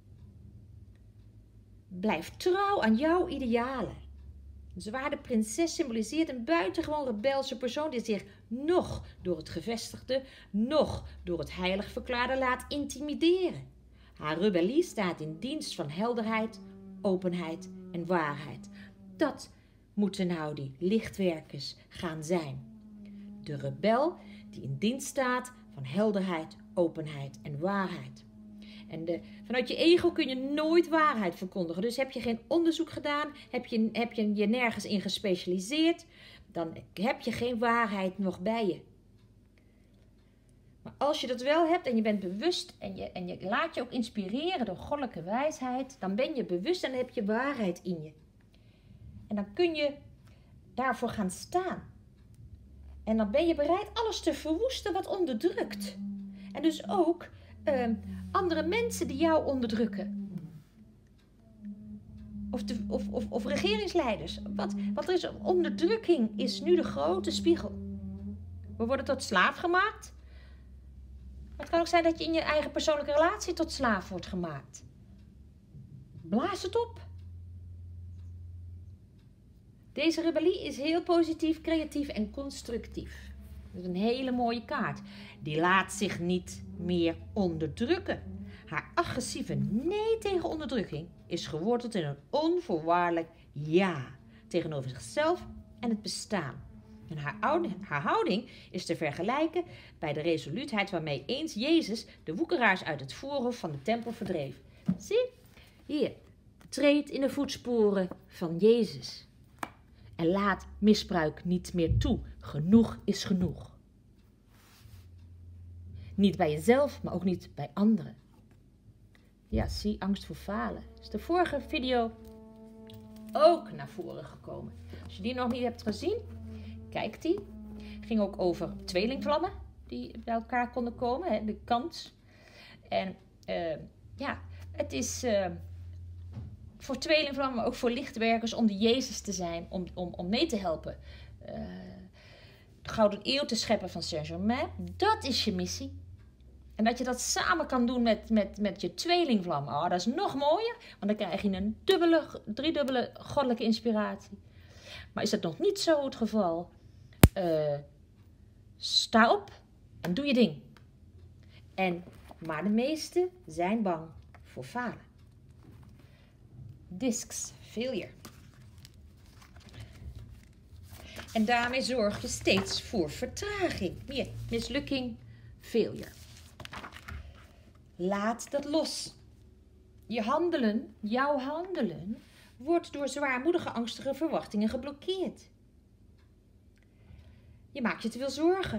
Blijf trouw aan jouw idealen. De zwaarde prinses symboliseert een buitengewoon rebelse persoon die zich nog door het gevestigde, nog door het heilig verklaarde laat intimideren. Haar rebellie staat in dienst van helderheid, openheid en waarheid. Dat moeten nou die lichtwerkers gaan zijn. De rebel die in dienst staat van helderheid, openheid en waarheid. En de, vanuit je ego kun je nooit waarheid verkondigen. Dus heb je geen onderzoek gedaan, heb je, heb je je nergens in gespecialiseerd, dan heb je geen waarheid nog bij je. Maar als je dat wel hebt en je bent bewust en je, en je laat je ook inspireren door goddelijke wijsheid, dan ben je bewust en dan heb je waarheid in je. En dan kun je daarvoor gaan staan. En dan ben je bereid alles te verwoesten wat onderdrukt. En dus ook uh, andere mensen die jou onderdrukken. Of, de, of, of, of regeringsleiders. Wat, wat er is, onderdrukking is nu de grote spiegel. We worden tot slaaf gemaakt. Maar het kan ook zijn dat je in je eigen persoonlijke relatie tot slaaf wordt gemaakt. Blaas het op. Deze rebellie is heel positief, creatief en constructief. Dat is een hele mooie kaart. Die laat zich niet meer onderdrukken. Haar agressieve nee tegen onderdrukking is geworteld in een onvoorwaardelijk ja tegenover zichzelf en het bestaan. En haar, oude, haar houding is te vergelijken bij de resoluutheid waarmee eens Jezus de woekeraars uit het voorhof van de tempel verdreef. Zie, hier, treed in de voetsporen van Jezus. En laat misbruik niet meer toe. Genoeg is genoeg. Niet bij jezelf, maar ook niet bij anderen. Ja, zie, angst voor falen. Is de vorige video ook naar voren gekomen. Als je die nog niet hebt gezien, kijk die. Ging ook over tweelingvlammen die bij elkaar konden komen. Hè, de kans. En uh, ja, het is uh, voor tweelingvlammen, maar ook voor lichtwerkers om de Jezus te zijn. Om, om, om mee te helpen. Uh, de Gouden Eeuw te scheppen van Saint-Germain. Dat is je missie. En dat je dat samen kan doen met, met, met je tweelingvlam. Oh, dat is nog mooier. Want dan krijg je een dubbele, driedubbele goddelijke inspiratie. Maar is dat nog niet zo het geval? Uh, sta op en doe je ding. En, maar de meesten zijn bang voor falen. Discs, failure. En daarmee zorg je steeds voor vertraging. Hier, mislukking, failure. Laat dat los. Je handelen, jouw handelen, wordt door zwaarmoedige, angstige verwachtingen geblokkeerd. Je maakt je te veel zorgen.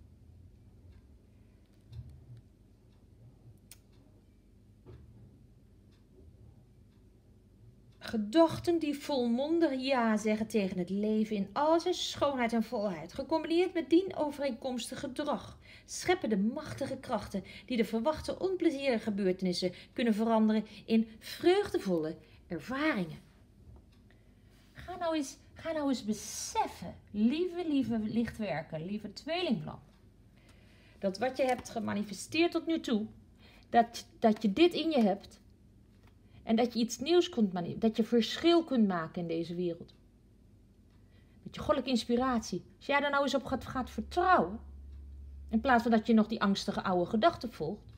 Gedachten die volmondig ja zeggen tegen het leven in al zijn schoonheid en volheid, gecombineerd met dienovereenkomstig gedrag, scheppen de machtige krachten die de verwachte onplezierige gebeurtenissen kunnen veranderen in vreugdevolle ervaringen. Ga nou eens, ga nou eens beseffen, lieve, lieve lichtwerker, lieve tweelingvlam, dat wat je hebt gemanifesteerd tot nu toe, dat, dat je dit in je hebt, en dat je iets nieuws kunt maken, dat je verschil kunt maken in deze wereld. Dat je goddelijke inspiratie, als jij daar nou eens op gaat, gaat vertrouwen, in plaats van dat je nog die angstige oude gedachten volgt.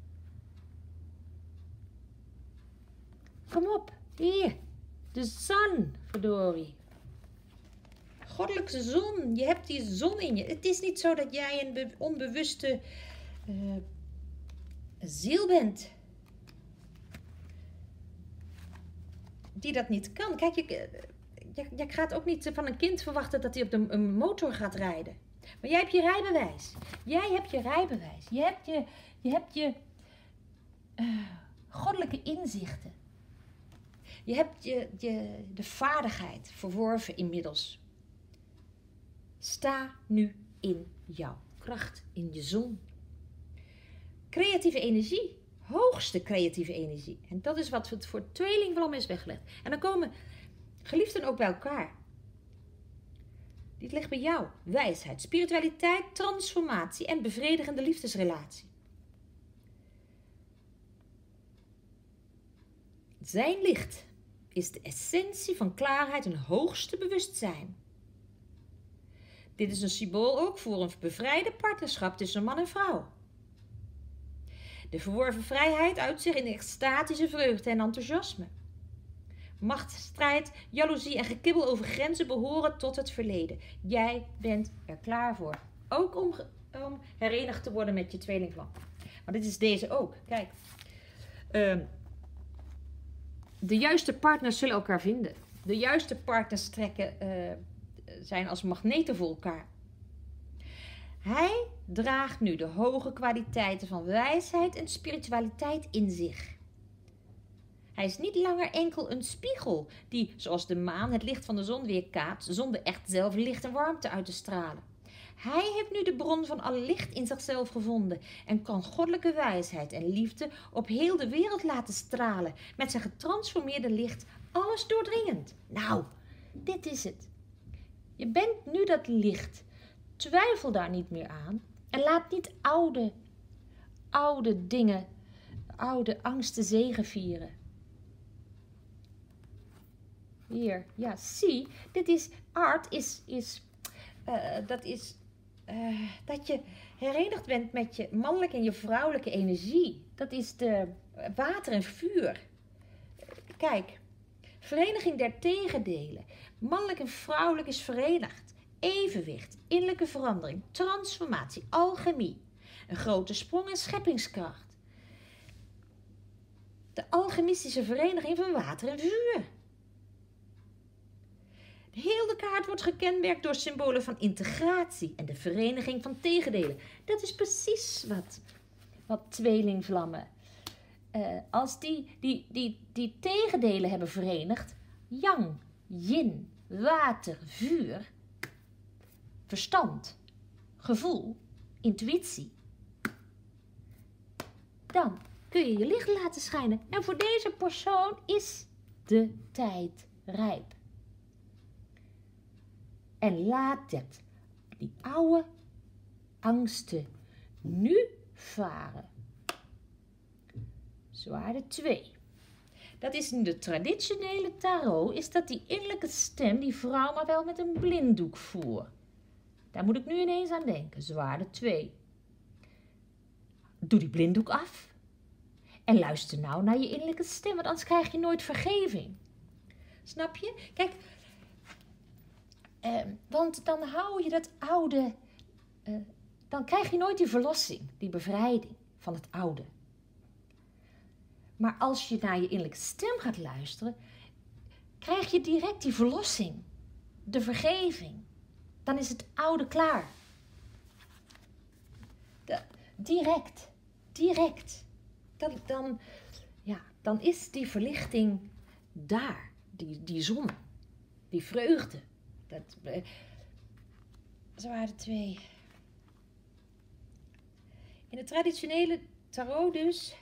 Kom op, hier, de zon, verdorie. Goddelijke zon, je hebt die zon in je. Het is niet zo dat jij een onbewuste uh, ziel bent. Die dat niet kan. Kijk, je, je, je gaat ook niet van een kind verwachten dat hij op de een motor gaat rijden. Maar jij hebt je rijbewijs. Jij hebt je rijbewijs. Je hebt je, je, hebt je uh, goddelijke inzichten. Je hebt je, je, de vaardigheid verworven inmiddels. Sta nu in jouw kracht, in je zon. Creatieve energie. Hoogste creatieve energie. En dat is wat het voor tweelingvlam is weggelegd. En dan komen geliefden ook bij elkaar. Dit ligt bij jou. Wijsheid, spiritualiteit, transformatie en bevredigende liefdesrelatie. Zijn licht is de essentie van klaarheid en hoogste bewustzijn. Dit is een symbool ook voor een bevrijde partnerschap tussen man en vrouw. De verworven vrijheid uit zich in extatische vreugde en enthousiasme. Machtsstrijd, jaloezie en gekibbel over grenzen behoren tot het verleden. Jij bent er klaar voor. Ook om, om herenigd te worden met je tweelingvlam. Maar dit is deze ook. Kijk. Uh, de juiste partners zullen elkaar vinden. De juiste partners trekken, uh, zijn als magneten voor elkaar. Hij draagt nu de hoge kwaliteiten van wijsheid en spiritualiteit in zich. Hij is niet langer enkel een spiegel die, zoals de maan, het licht van de zon weerkaatst, zonder echt zelf licht en warmte uit te stralen. Hij heeft nu de bron van alle licht in zichzelf gevonden en kan goddelijke wijsheid en liefde op heel de wereld laten stralen, met zijn getransformeerde licht, alles doordringend. Nou, dit is het. Je bent nu dat licht. Twijfel daar niet meer aan en laat niet oude, oude dingen, oude angsten zegevieren. Hier, ja, zie, dit is, art is, is, uh, dat is, uh, dat je herenigd bent met je mannelijke en je vrouwelijke energie. Dat is de water en vuur. Kijk, vereniging der tegendelen. Mannelijk en vrouwelijk is verenigd. Evenwicht, innerlijke verandering, transformatie, alchemie. Een grote sprong en scheppingskracht. De alchemistische vereniging van water en vuur. Heel de kaart wordt gekenmerkt door symbolen van integratie en de vereniging van tegendelen. Dat is precies wat, wat tweelingvlammen. Uh, als die, die, die, die tegendelen hebben verenigd, yang, yin, water, vuur, verstand, gevoel, intuïtie, dan kun je je licht laten schijnen. En voor deze persoon is de tijd rijp. En laat het, die oude angsten, nu varen. Zwaarde twee. Dat is in de traditionele tarot, is dat die innerlijke stem die vrouw maar wel met een blinddoek voert. Daar moet ik nu ineens aan denken. Zwaarde twee. Doe die blinddoek af. En luister nou naar je innerlijke stem, want anders krijg je nooit vergeving. Snap je? Kijk, eh, want dan hou je dat oude, eh, dan krijg je nooit die verlossing, die bevrijding van het oude. Maar als je naar je innerlijke stem gaat luisteren, krijg je direct die verlossing, de vergeving. Dan is het oude klaar. De, direct, direct. Dan, dan, ja, dan is die verlichting daar, die, die zon, die vreugde. Dat, uh, zo waren twee. In de traditionele tarot dus.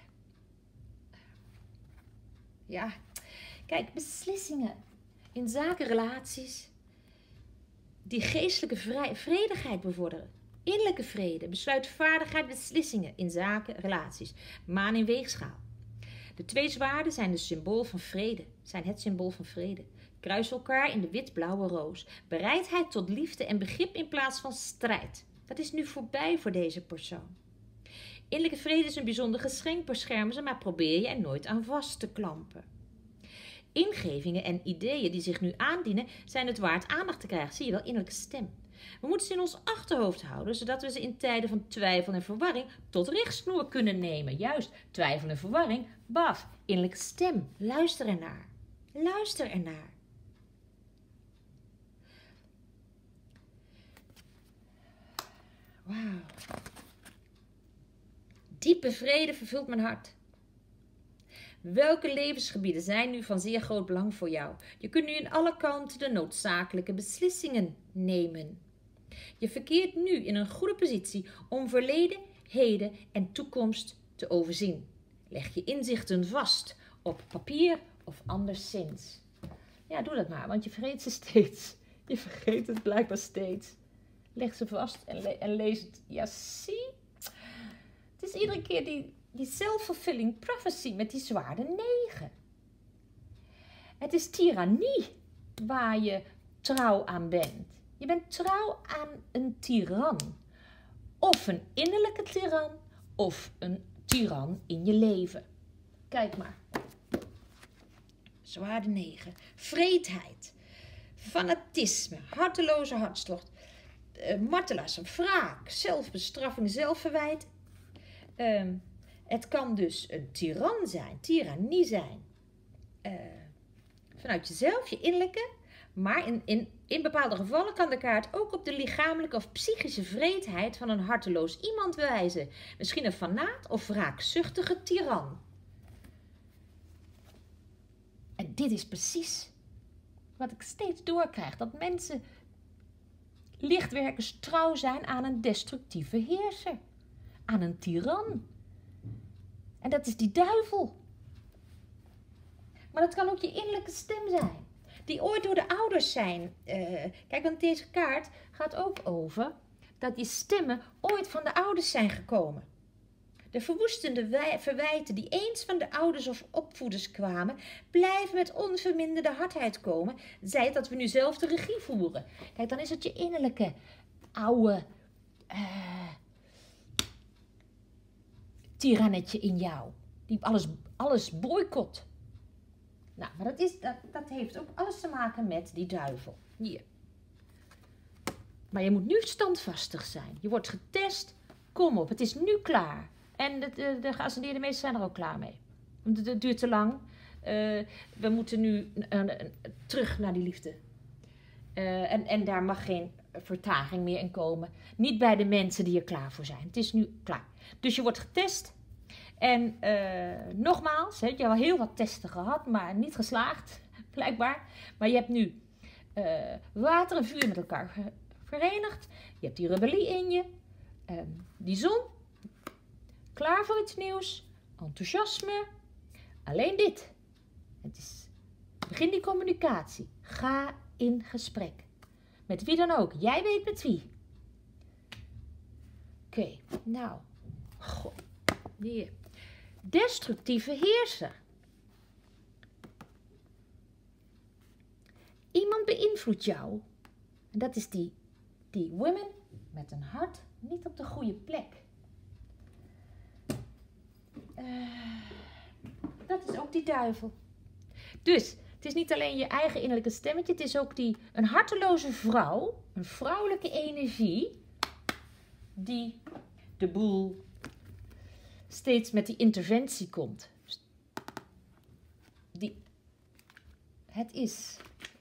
Ja, kijk, beslissingen in zaken relaties die geestelijke vrij, vredigheid bevorderen. Innerlijke vrede, besluitvaardigheid, beslissingen in zaken relaties. Maan in weegschaal. De twee zwaarden zijn het symbool van vrede, zijn het symbool van vrede. Kruisen elkaar in de wit-blauwe roos. Bereidheid tot liefde en begrip in plaats van strijd. Dat is nu voorbij voor deze persoon. Innerlijke vrede is een bijzonder geschenk, beschermen ze, maar probeer je er nooit aan vast te klampen. Ingevingen en ideeën die zich nu aandienen, zijn het waard aandacht te krijgen. Zie je wel, innerlijke stem. We moeten ze in ons achterhoofd houden, zodat we ze in tijden van twijfel en verwarring tot richtsnoer kunnen nemen. Juist, twijfel en verwarring, baf, innerlijke stem. Luister ernaar. Luister ernaar. Wauw. Diepe vrede vervult mijn hart. Welke levensgebieden zijn nu van zeer groot belang voor jou? Je kunt nu in alle kanten de noodzakelijke beslissingen nemen. Je verkeert nu in een goede positie om verleden, heden en toekomst te overzien. Leg je inzichten vast op papier of anderszins. Ja, doe dat maar, want je vergeet ze steeds. Je vergeet het blijkbaar steeds. Leg ze vast en, le en lees het. Ja, zie? Het is iedere keer die, die self-fulfilling prophecy met die zwaarde negen. Het is tirannie waar je trouw aan bent. Je bent trouw aan een tiran. Of een innerlijke tiran, of een tiran in je leven. Kijk maar. Zwaarde negen. Vreedheid. Fanatisme. Harteloze hartstocht. Uh, martelaars, wraak. Zelfbestraffing, zelfverwijt. Uh, het kan dus een tiran zijn. Tirannie zijn. Uh, vanuit jezelf, je innerlijke. Maar in, in, in bepaalde gevallen kan de kaart ook op de lichamelijke of psychische vreedheid van een harteloos iemand wijzen. Misschien een fanaat of wraakzuchtige tiran. En dit is precies wat ik steeds doorkrijg. Dat mensen, lichtwerkers, trouw zijn aan een destructieve heerser. Aan een tiran. En dat is die duivel. Maar dat kan ook je innerlijke stem zijn. Die ooit door de ouders zijn. Uh, kijk, want deze kaart gaat ook over dat die stemmen ooit van de ouders zijn gekomen. De verwoestende verwijten die eens van de ouders of opvoeders kwamen, blijven met onverminderde hardheid komen. Zij dat we nu zelf de regie voeren. Kijk, dan is het je innerlijke, oude uh, tirannetje in jou. Die alles, alles boycott. Nou, maar dat, is, dat, dat heeft ook alles te maken met die duivel. Hier. Maar je moet nu standvastig zijn. Je wordt getest. Kom op, het is nu klaar. En de, de, de geascendeerde meesters zijn er ook klaar mee. Want het, het duurt te lang. Uh, we moeten nu uh, uh, uh, terug naar die liefde. Uh, en, en daar mag geen vertraging meer in komen. Niet bij de mensen die er klaar voor zijn. Het is nu klaar. Dus je wordt getest. En uh, nogmaals, he, je hebt al heel wat testen gehad, maar niet geslaagd, blijkbaar. Maar je hebt nu uh, water en vuur met elkaar verenigd. Je hebt die rebellie in je, uh, die zon, klaar voor iets nieuws, enthousiasme. Alleen dit. Het is, begin die communicatie. Ga in gesprek. Met wie dan ook. Jij weet met wie. Oké, okay, nou. Goh, hier. Destructieve heerser. Iemand beïnvloedt jou. En dat is die, die women met een hart niet op de goede plek. Uh, dat is ook die duivel. Dus het is niet alleen je eigen innerlijke stemmetje. Het is ook die, een harteloze vrouw. Een vrouwelijke energie. Die de boel steeds met die interventie komt. Die, het is.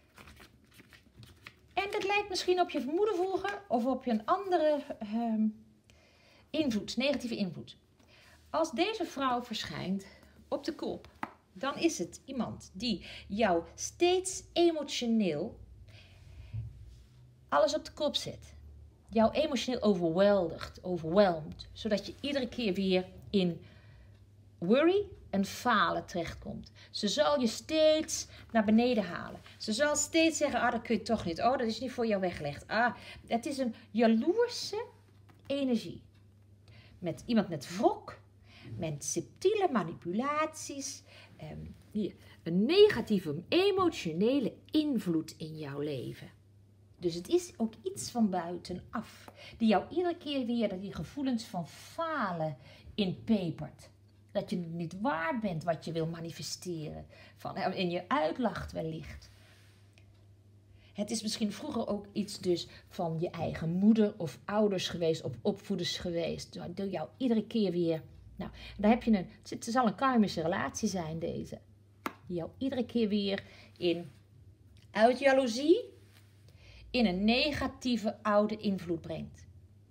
En dat lijkt misschien op je moeder vroeger of op je een andere uh, invloed, negatieve invloed. Als deze vrouw verschijnt op de kop, dan is het iemand die jou steeds emotioneel alles op de kop zet. Jou emotioneel overweldigt, overweldigt, zodat je iedere keer weer in worry en falen terechtkomt. Ze zal je steeds naar beneden halen. Ze zal steeds zeggen, ah, dat kun je toch niet. Oh, dat is niet voor jou weggelegd. Ah, het is een jaloerse energie. Met iemand met wrok, met subtiele manipulaties. Eh, hier, een negatieve, emotionele invloed in jouw leven. Dus het is ook iets van buitenaf. Die jou iedere keer weer die gevoelens van falen inpepert. Dat je niet waard bent wat je wil manifesteren. Van, en je uitlacht wellicht. Het is misschien vroeger ook iets dus van je eigen moeder of ouders geweest. Of opvoeders geweest. Door jou iedere keer weer. Nou, daar heb je een, het zal een karmische relatie zijn deze. Die jou iedere keer weer in uit jaloezie in een negatieve oude invloed brengt.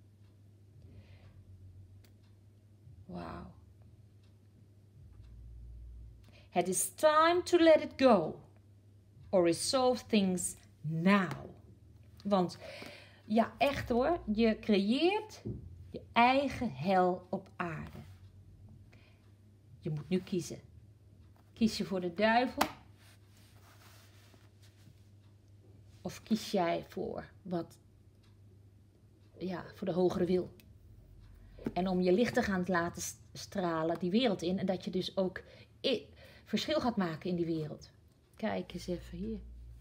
Wauw. Het is time to let it go. Or resolve things now. Want, ja echt hoor, je creëert je eigen hel op aarde. Je moet nu kiezen. Kies je voor de duivel? Of kies jij voor wat, ja, voor de hogere wil? En om je licht te gaan laten stralen die wereld in. En dat je dus ook verschil gaat maken in die wereld. Kijk eens even hier.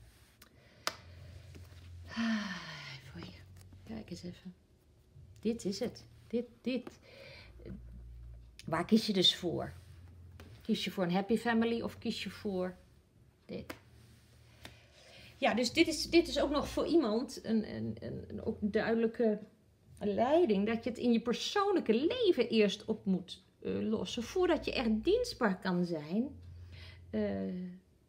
Ah, voor je. Kijk eens even. Dit is het. Dit, dit. Waar kies je dus voor? Kies je voor een happy family of kies je voor dit? Ja, dus dit is, dit is ook nog voor iemand een, een, een, een ook duidelijke leiding. Dat je het in je persoonlijke leven eerst op moet uh, lossen. Voordat je echt dienstbaar kan zijn. Uh,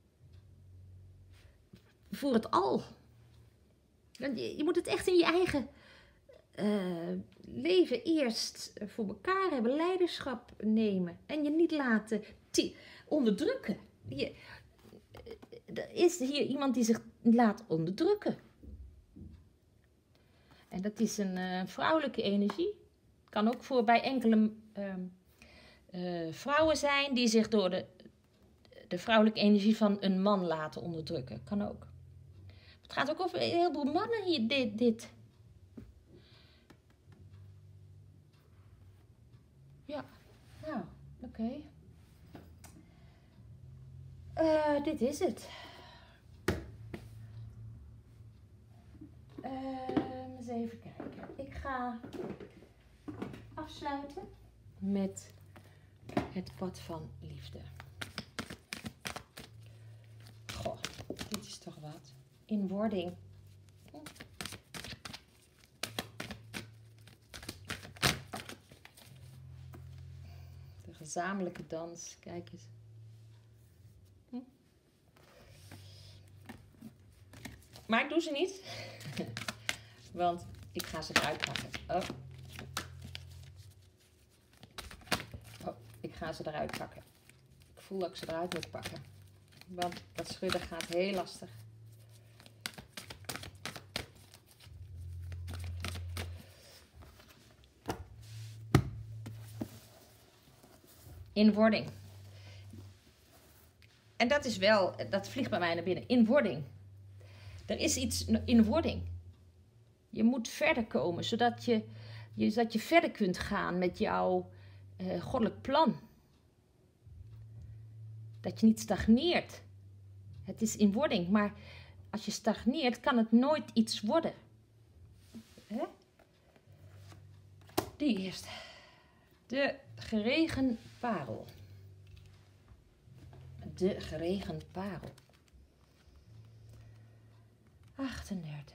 voor het al. Je, je moet het echt in je eigen uh, leven eerst voor elkaar hebben. Leiderschap nemen. En je niet laten onderdrukken. Je, er is hier iemand die zich laat onderdrukken. En dat is een uh, vrouwelijke energie. Kan ook voor bij enkele uh, uh, vrouwen zijn die zich door de, de vrouwelijke energie van een man laten onderdrukken. Kan ook. Het gaat ook over een heleboel mannen hier, dit. dit. Ja, nou, oké. Okay. Uh, dit is het. Uh, eens even kijken. Ik ga afsluiten met het pad van liefde. Goh, dit is toch wat. In wording. De gezamenlijke dans. Kijk eens. Hm. Maar ik doe ze niet. Want ik ga ze eruit pakken. Oh. Oh, ik ga ze eruit pakken. Ik voel dat ik ze eruit moet pakken. Want dat schudden gaat heel lastig. In wording. En dat is wel, dat vliegt bij mij naar binnen. In wording. Er is iets in wording. Je moet verder komen, zodat je, je, zodat je verder kunt gaan met jouw uh, goddelijk plan. Dat je niet stagneert. Het is in wording, maar als je stagneert, kan het nooit iets worden. Hè? Die eerste. De geregen parel. De geregen parel. achtendertig.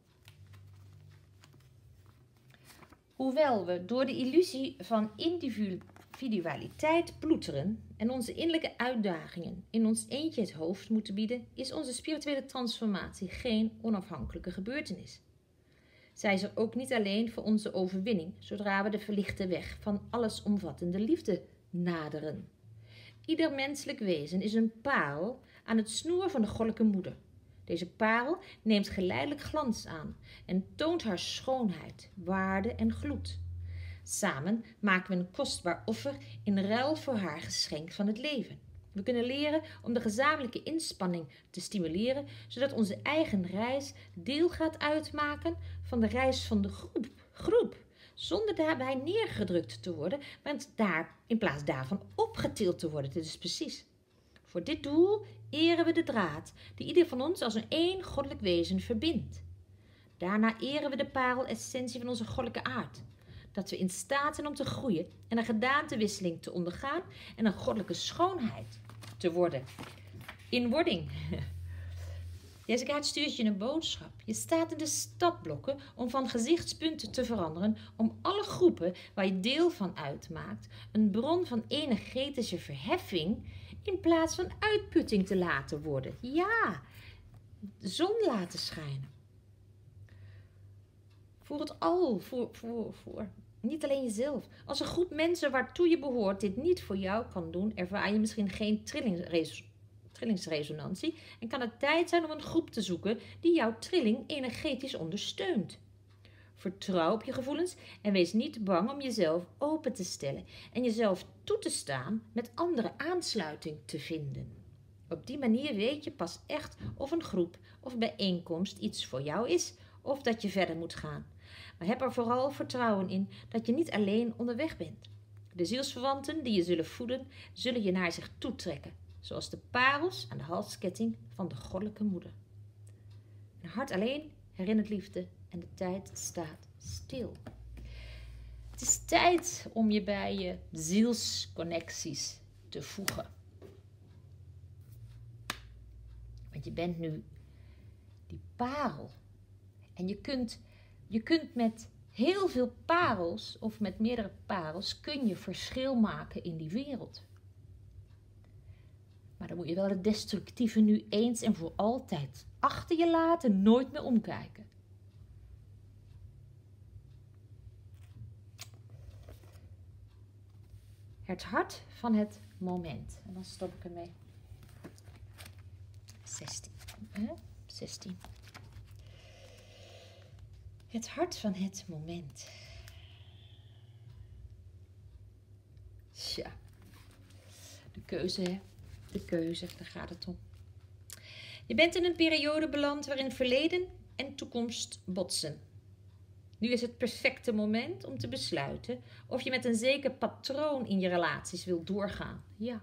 Hoewel we door de illusie van individualiteit ploeteren en onze innerlijke uitdagingen in ons eentje het hoofd moeten bieden, is onze spirituele transformatie geen onafhankelijke gebeurtenis. Zij is er ook niet alleen voor onze overwinning, zodra we de verlichte weg van allesomvattende liefde naderen. Ieder menselijk wezen is een parel aan het snoer van de goddelijke moeder. Deze parel neemt geleidelijk glans aan en toont haar schoonheid, waarde en gloed. Samen maken we een kostbaar offer in ruil voor haar geschenk van het leven. We kunnen leren om de gezamenlijke inspanning te stimuleren, zodat onze eigen reis deel gaat uitmaken van de reis van de groep, groep zonder daarbij neergedrukt te worden, want daar, in plaats daarvan opgetild te worden. Dit is precies. Voor dit doel eren we de draad die ieder van ons als een één goddelijk wezen verbindt. Daarna eren we de parel-essentie van onze goddelijke aard. Dat we in staat zijn om te groeien en een gedaantewisseling te ondergaan en een goddelijke schoonheid te worden. In wording. Deze kaart stuurt je een boodschap. Je staat in de startblokken om van gezichtspunten te veranderen, om alle groepen waar je deel van uitmaakt een bron van energetische verheffing in plaats van uitputting te laten worden. Ja, de zon laten schijnen. Voor het al, voor, voor, voor. Niet alleen jezelf. Als een groep mensen waartoe je behoort dit niet voor jou kan doen, ervaar je misschien geen trillingsres, trillingsresonantie en kan het tijd zijn om een groep te zoeken die jouw trilling energetisch ondersteunt. Vertrouw op je gevoelens en wees niet bang om jezelf open te stellen en jezelf toe te staan met andere aansluiting te vinden. Op die manier weet je pas echt of een groep of bijeenkomst iets voor jou is of dat je verder moet gaan. Maar heb er vooral vertrouwen in dat je niet alleen onderweg bent. De zielsverwanten die je zullen voeden, zullen je naar zich toetrekken, zoals de parels aan de halsketting van de goddelijke moeder. Een hart alleen herinnert liefde en de tijd staat stil. Het is tijd om je bij je zielsconnecties te voegen. Want je bent nu die parel. En je kunt, je kunt met heel veel parels, of met meerdere parels, kun je verschil maken in die wereld. Maar dan moet je wel het destructieve nu eens en voor altijd achter je laten, nooit meer omkijken. Het hart van het moment. En dan stop ik ermee. zestien. Huh? zestien. Het hart van het moment. Tja. De keuze, hè? De keuze, daar gaat het om. Je bent in een periode beland waarin verleden en toekomst botsen. Nu is het perfecte moment om te besluiten of je met een zeker patroon in je relaties wilt doorgaan. Ja.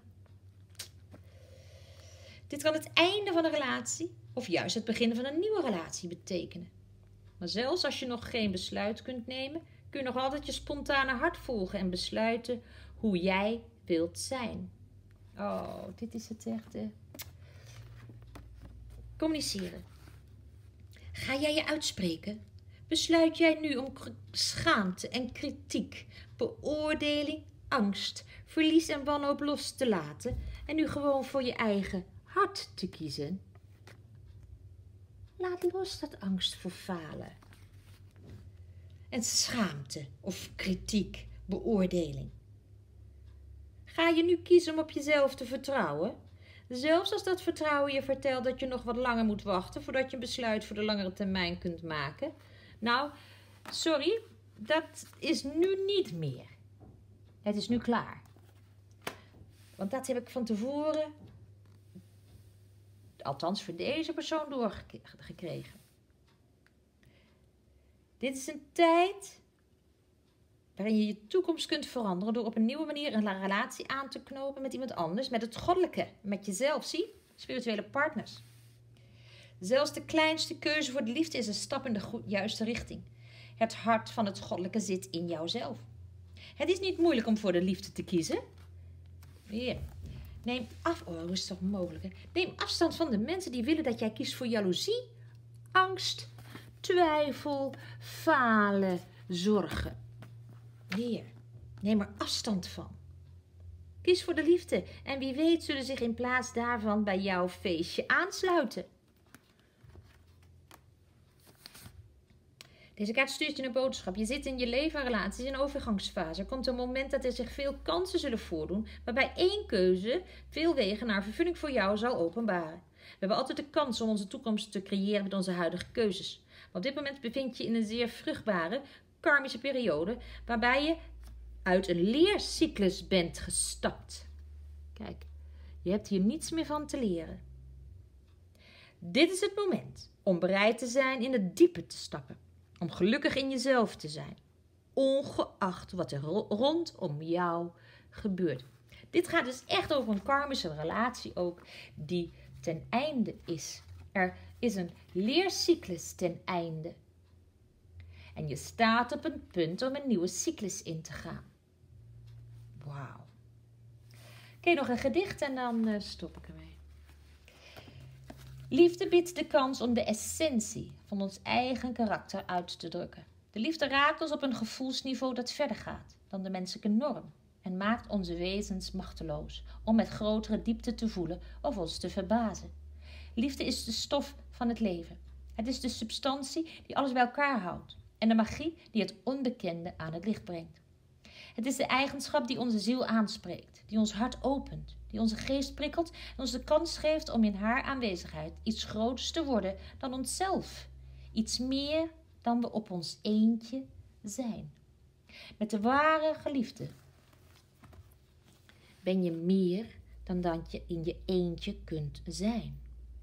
Dit kan het einde van een relatie of juist het begin van een nieuwe relatie betekenen. Maar zelfs als je nog geen besluit kunt nemen, kun je nog altijd je spontane hart volgen en besluiten hoe jij wilt zijn. Oh, dit is het echte. Communiceren. Ga jij je uitspreken? Besluit jij nu om schaamte en kritiek, beoordeling, angst, verlies en wanhoop los te laten en nu gewoon voor je eigen hart te kiezen? Laat los dat angst voor falen. En schaamte of kritiek, beoordeling. Ga je nu kiezen om op jezelf te vertrouwen? Zelfs als dat vertrouwen je vertelt dat je nog wat langer moet wachten voordat je een besluit voor de langere termijn kunt maken. Nou, sorry, dat is nu niet meer. Het is nu klaar. Want dat heb ik van tevoren, althans voor deze persoon, doorgekregen. Dit is een tijd waarin je je toekomst kunt veranderen door op een nieuwe manier een relatie aan te knopen met iemand anders, met het goddelijke, met jezelf, zie, spirituele partners. Zelfs de kleinste keuze voor de liefde is een stap in de goed, juiste richting. Het hart van het goddelijke zit in jouzelf. Het is niet moeilijk om voor de liefde te kiezen. Yeah. Neem af, oh, hoe is het toch mogelijk, hè? Neem afstand van de mensen die willen dat jij kiest voor jaloezie, angst, twijfel, falen, zorgen. Heer, neem er afstand van. Kies voor de liefde en wie weet zullen zich in plaats daarvan bij jouw feestje aansluiten. Deze kaart stuurt je een boodschap. Je zit in je leven en relaties in een overgangsfase. Er komt een moment dat er zich veel kansen zullen voordoen, waarbij één keuze veel wegen naar vervulling voor jou zal openbaren. We hebben altijd de kans om onze toekomst te creëren met onze huidige keuzes. Maar op dit moment bevind je je in een zeer vruchtbare, karmische periode, waarbij je uit een leercyclus bent gestapt. Kijk, je hebt hier niets meer van te leren. Dit is het moment om bereid te zijn in het diepe te stappen. Om gelukkig in jezelf te zijn. Ongeacht wat er rondom jou gebeurt. Dit gaat dus echt over een karmische relatie ook die ten einde is. Er is een leercyclus ten einde. En je staat op een punt om een nieuwe cyclus in te gaan. Wauw. Oké, nog een gedicht en dan uh, stop ik ermee. Liefde biedt de kans om de essentie van ons eigen karakter uit te drukken. De liefde raakt ons op een gevoelsniveau dat verder gaat dan de menselijke norm en maakt onze wezens machteloos om met grotere diepte te voelen of ons te verbazen. Liefde is de stof van het leven. Het is de substantie die alles bij elkaar houdt en de magie die het onbekende aan het licht brengt. Het is de eigenschap die onze ziel aanspreekt, die ons hart opent, die onze geest prikkelt en ons de kans geeft om in haar aanwezigheid iets groters te worden dan onszelf. Iets meer dan we op ons eentje zijn. Met de ware geliefde ben je meer dan dat je in je eentje kunt zijn.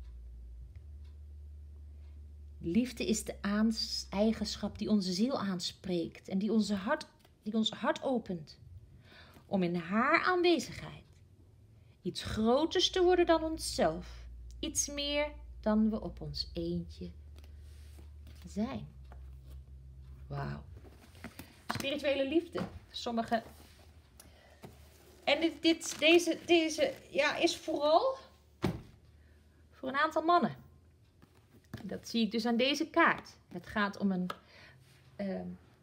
Liefde is de eigenschap die onze ziel aanspreekt en die, onze hart, die ons hart opent. Om in haar aanwezigheid iets groters te worden dan onszelf. Iets meer dan we op ons eentje zijn. Wauw. Spirituele liefde. Sommige... En dit, dit, deze, deze ja, is vooral voor een aantal mannen. Dat zie ik dus aan deze kaart. Het gaat om een... Uh,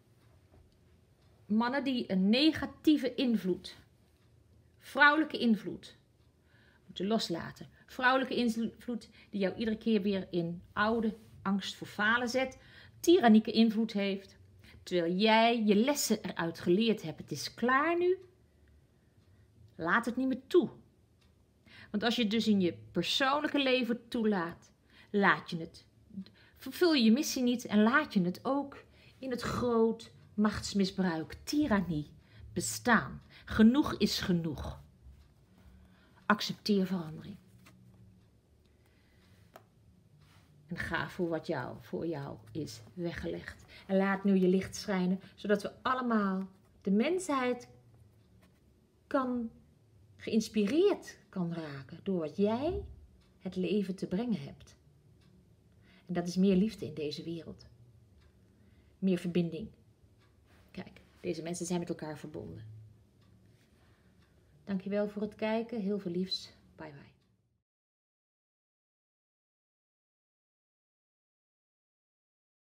mannen die een negatieve invloed, vrouwelijke invloed, moeten loslaten. Vrouwelijke invloed die jou iedere keer weer in oude angst voor falen zet. Tyrannieke invloed heeft. Terwijl jij je lessen eruit geleerd hebt. Het is klaar nu. Laat het niet meer toe. Want als je het dus in je persoonlijke leven toelaat, laat je het. Vervul je je missie niet en laat je het ook in het groot machtsmisbruik, tirannie, bestaan. Genoeg is genoeg. Accepteer verandering. En ga voor wat jou, voor jou is weggelegd. En laat nu je licht schijnen, zodat we allemaal, de mensheid, kan geïnspireerd kan raken door wat jij het leven te brengen hebt. En dat is meer liefde in deze wereld. Meer verbinding. Kijk, deze mensen zijn met elkaar verbonden. Dankjewel voor het kijken. Heel veel liefs. Bye bye.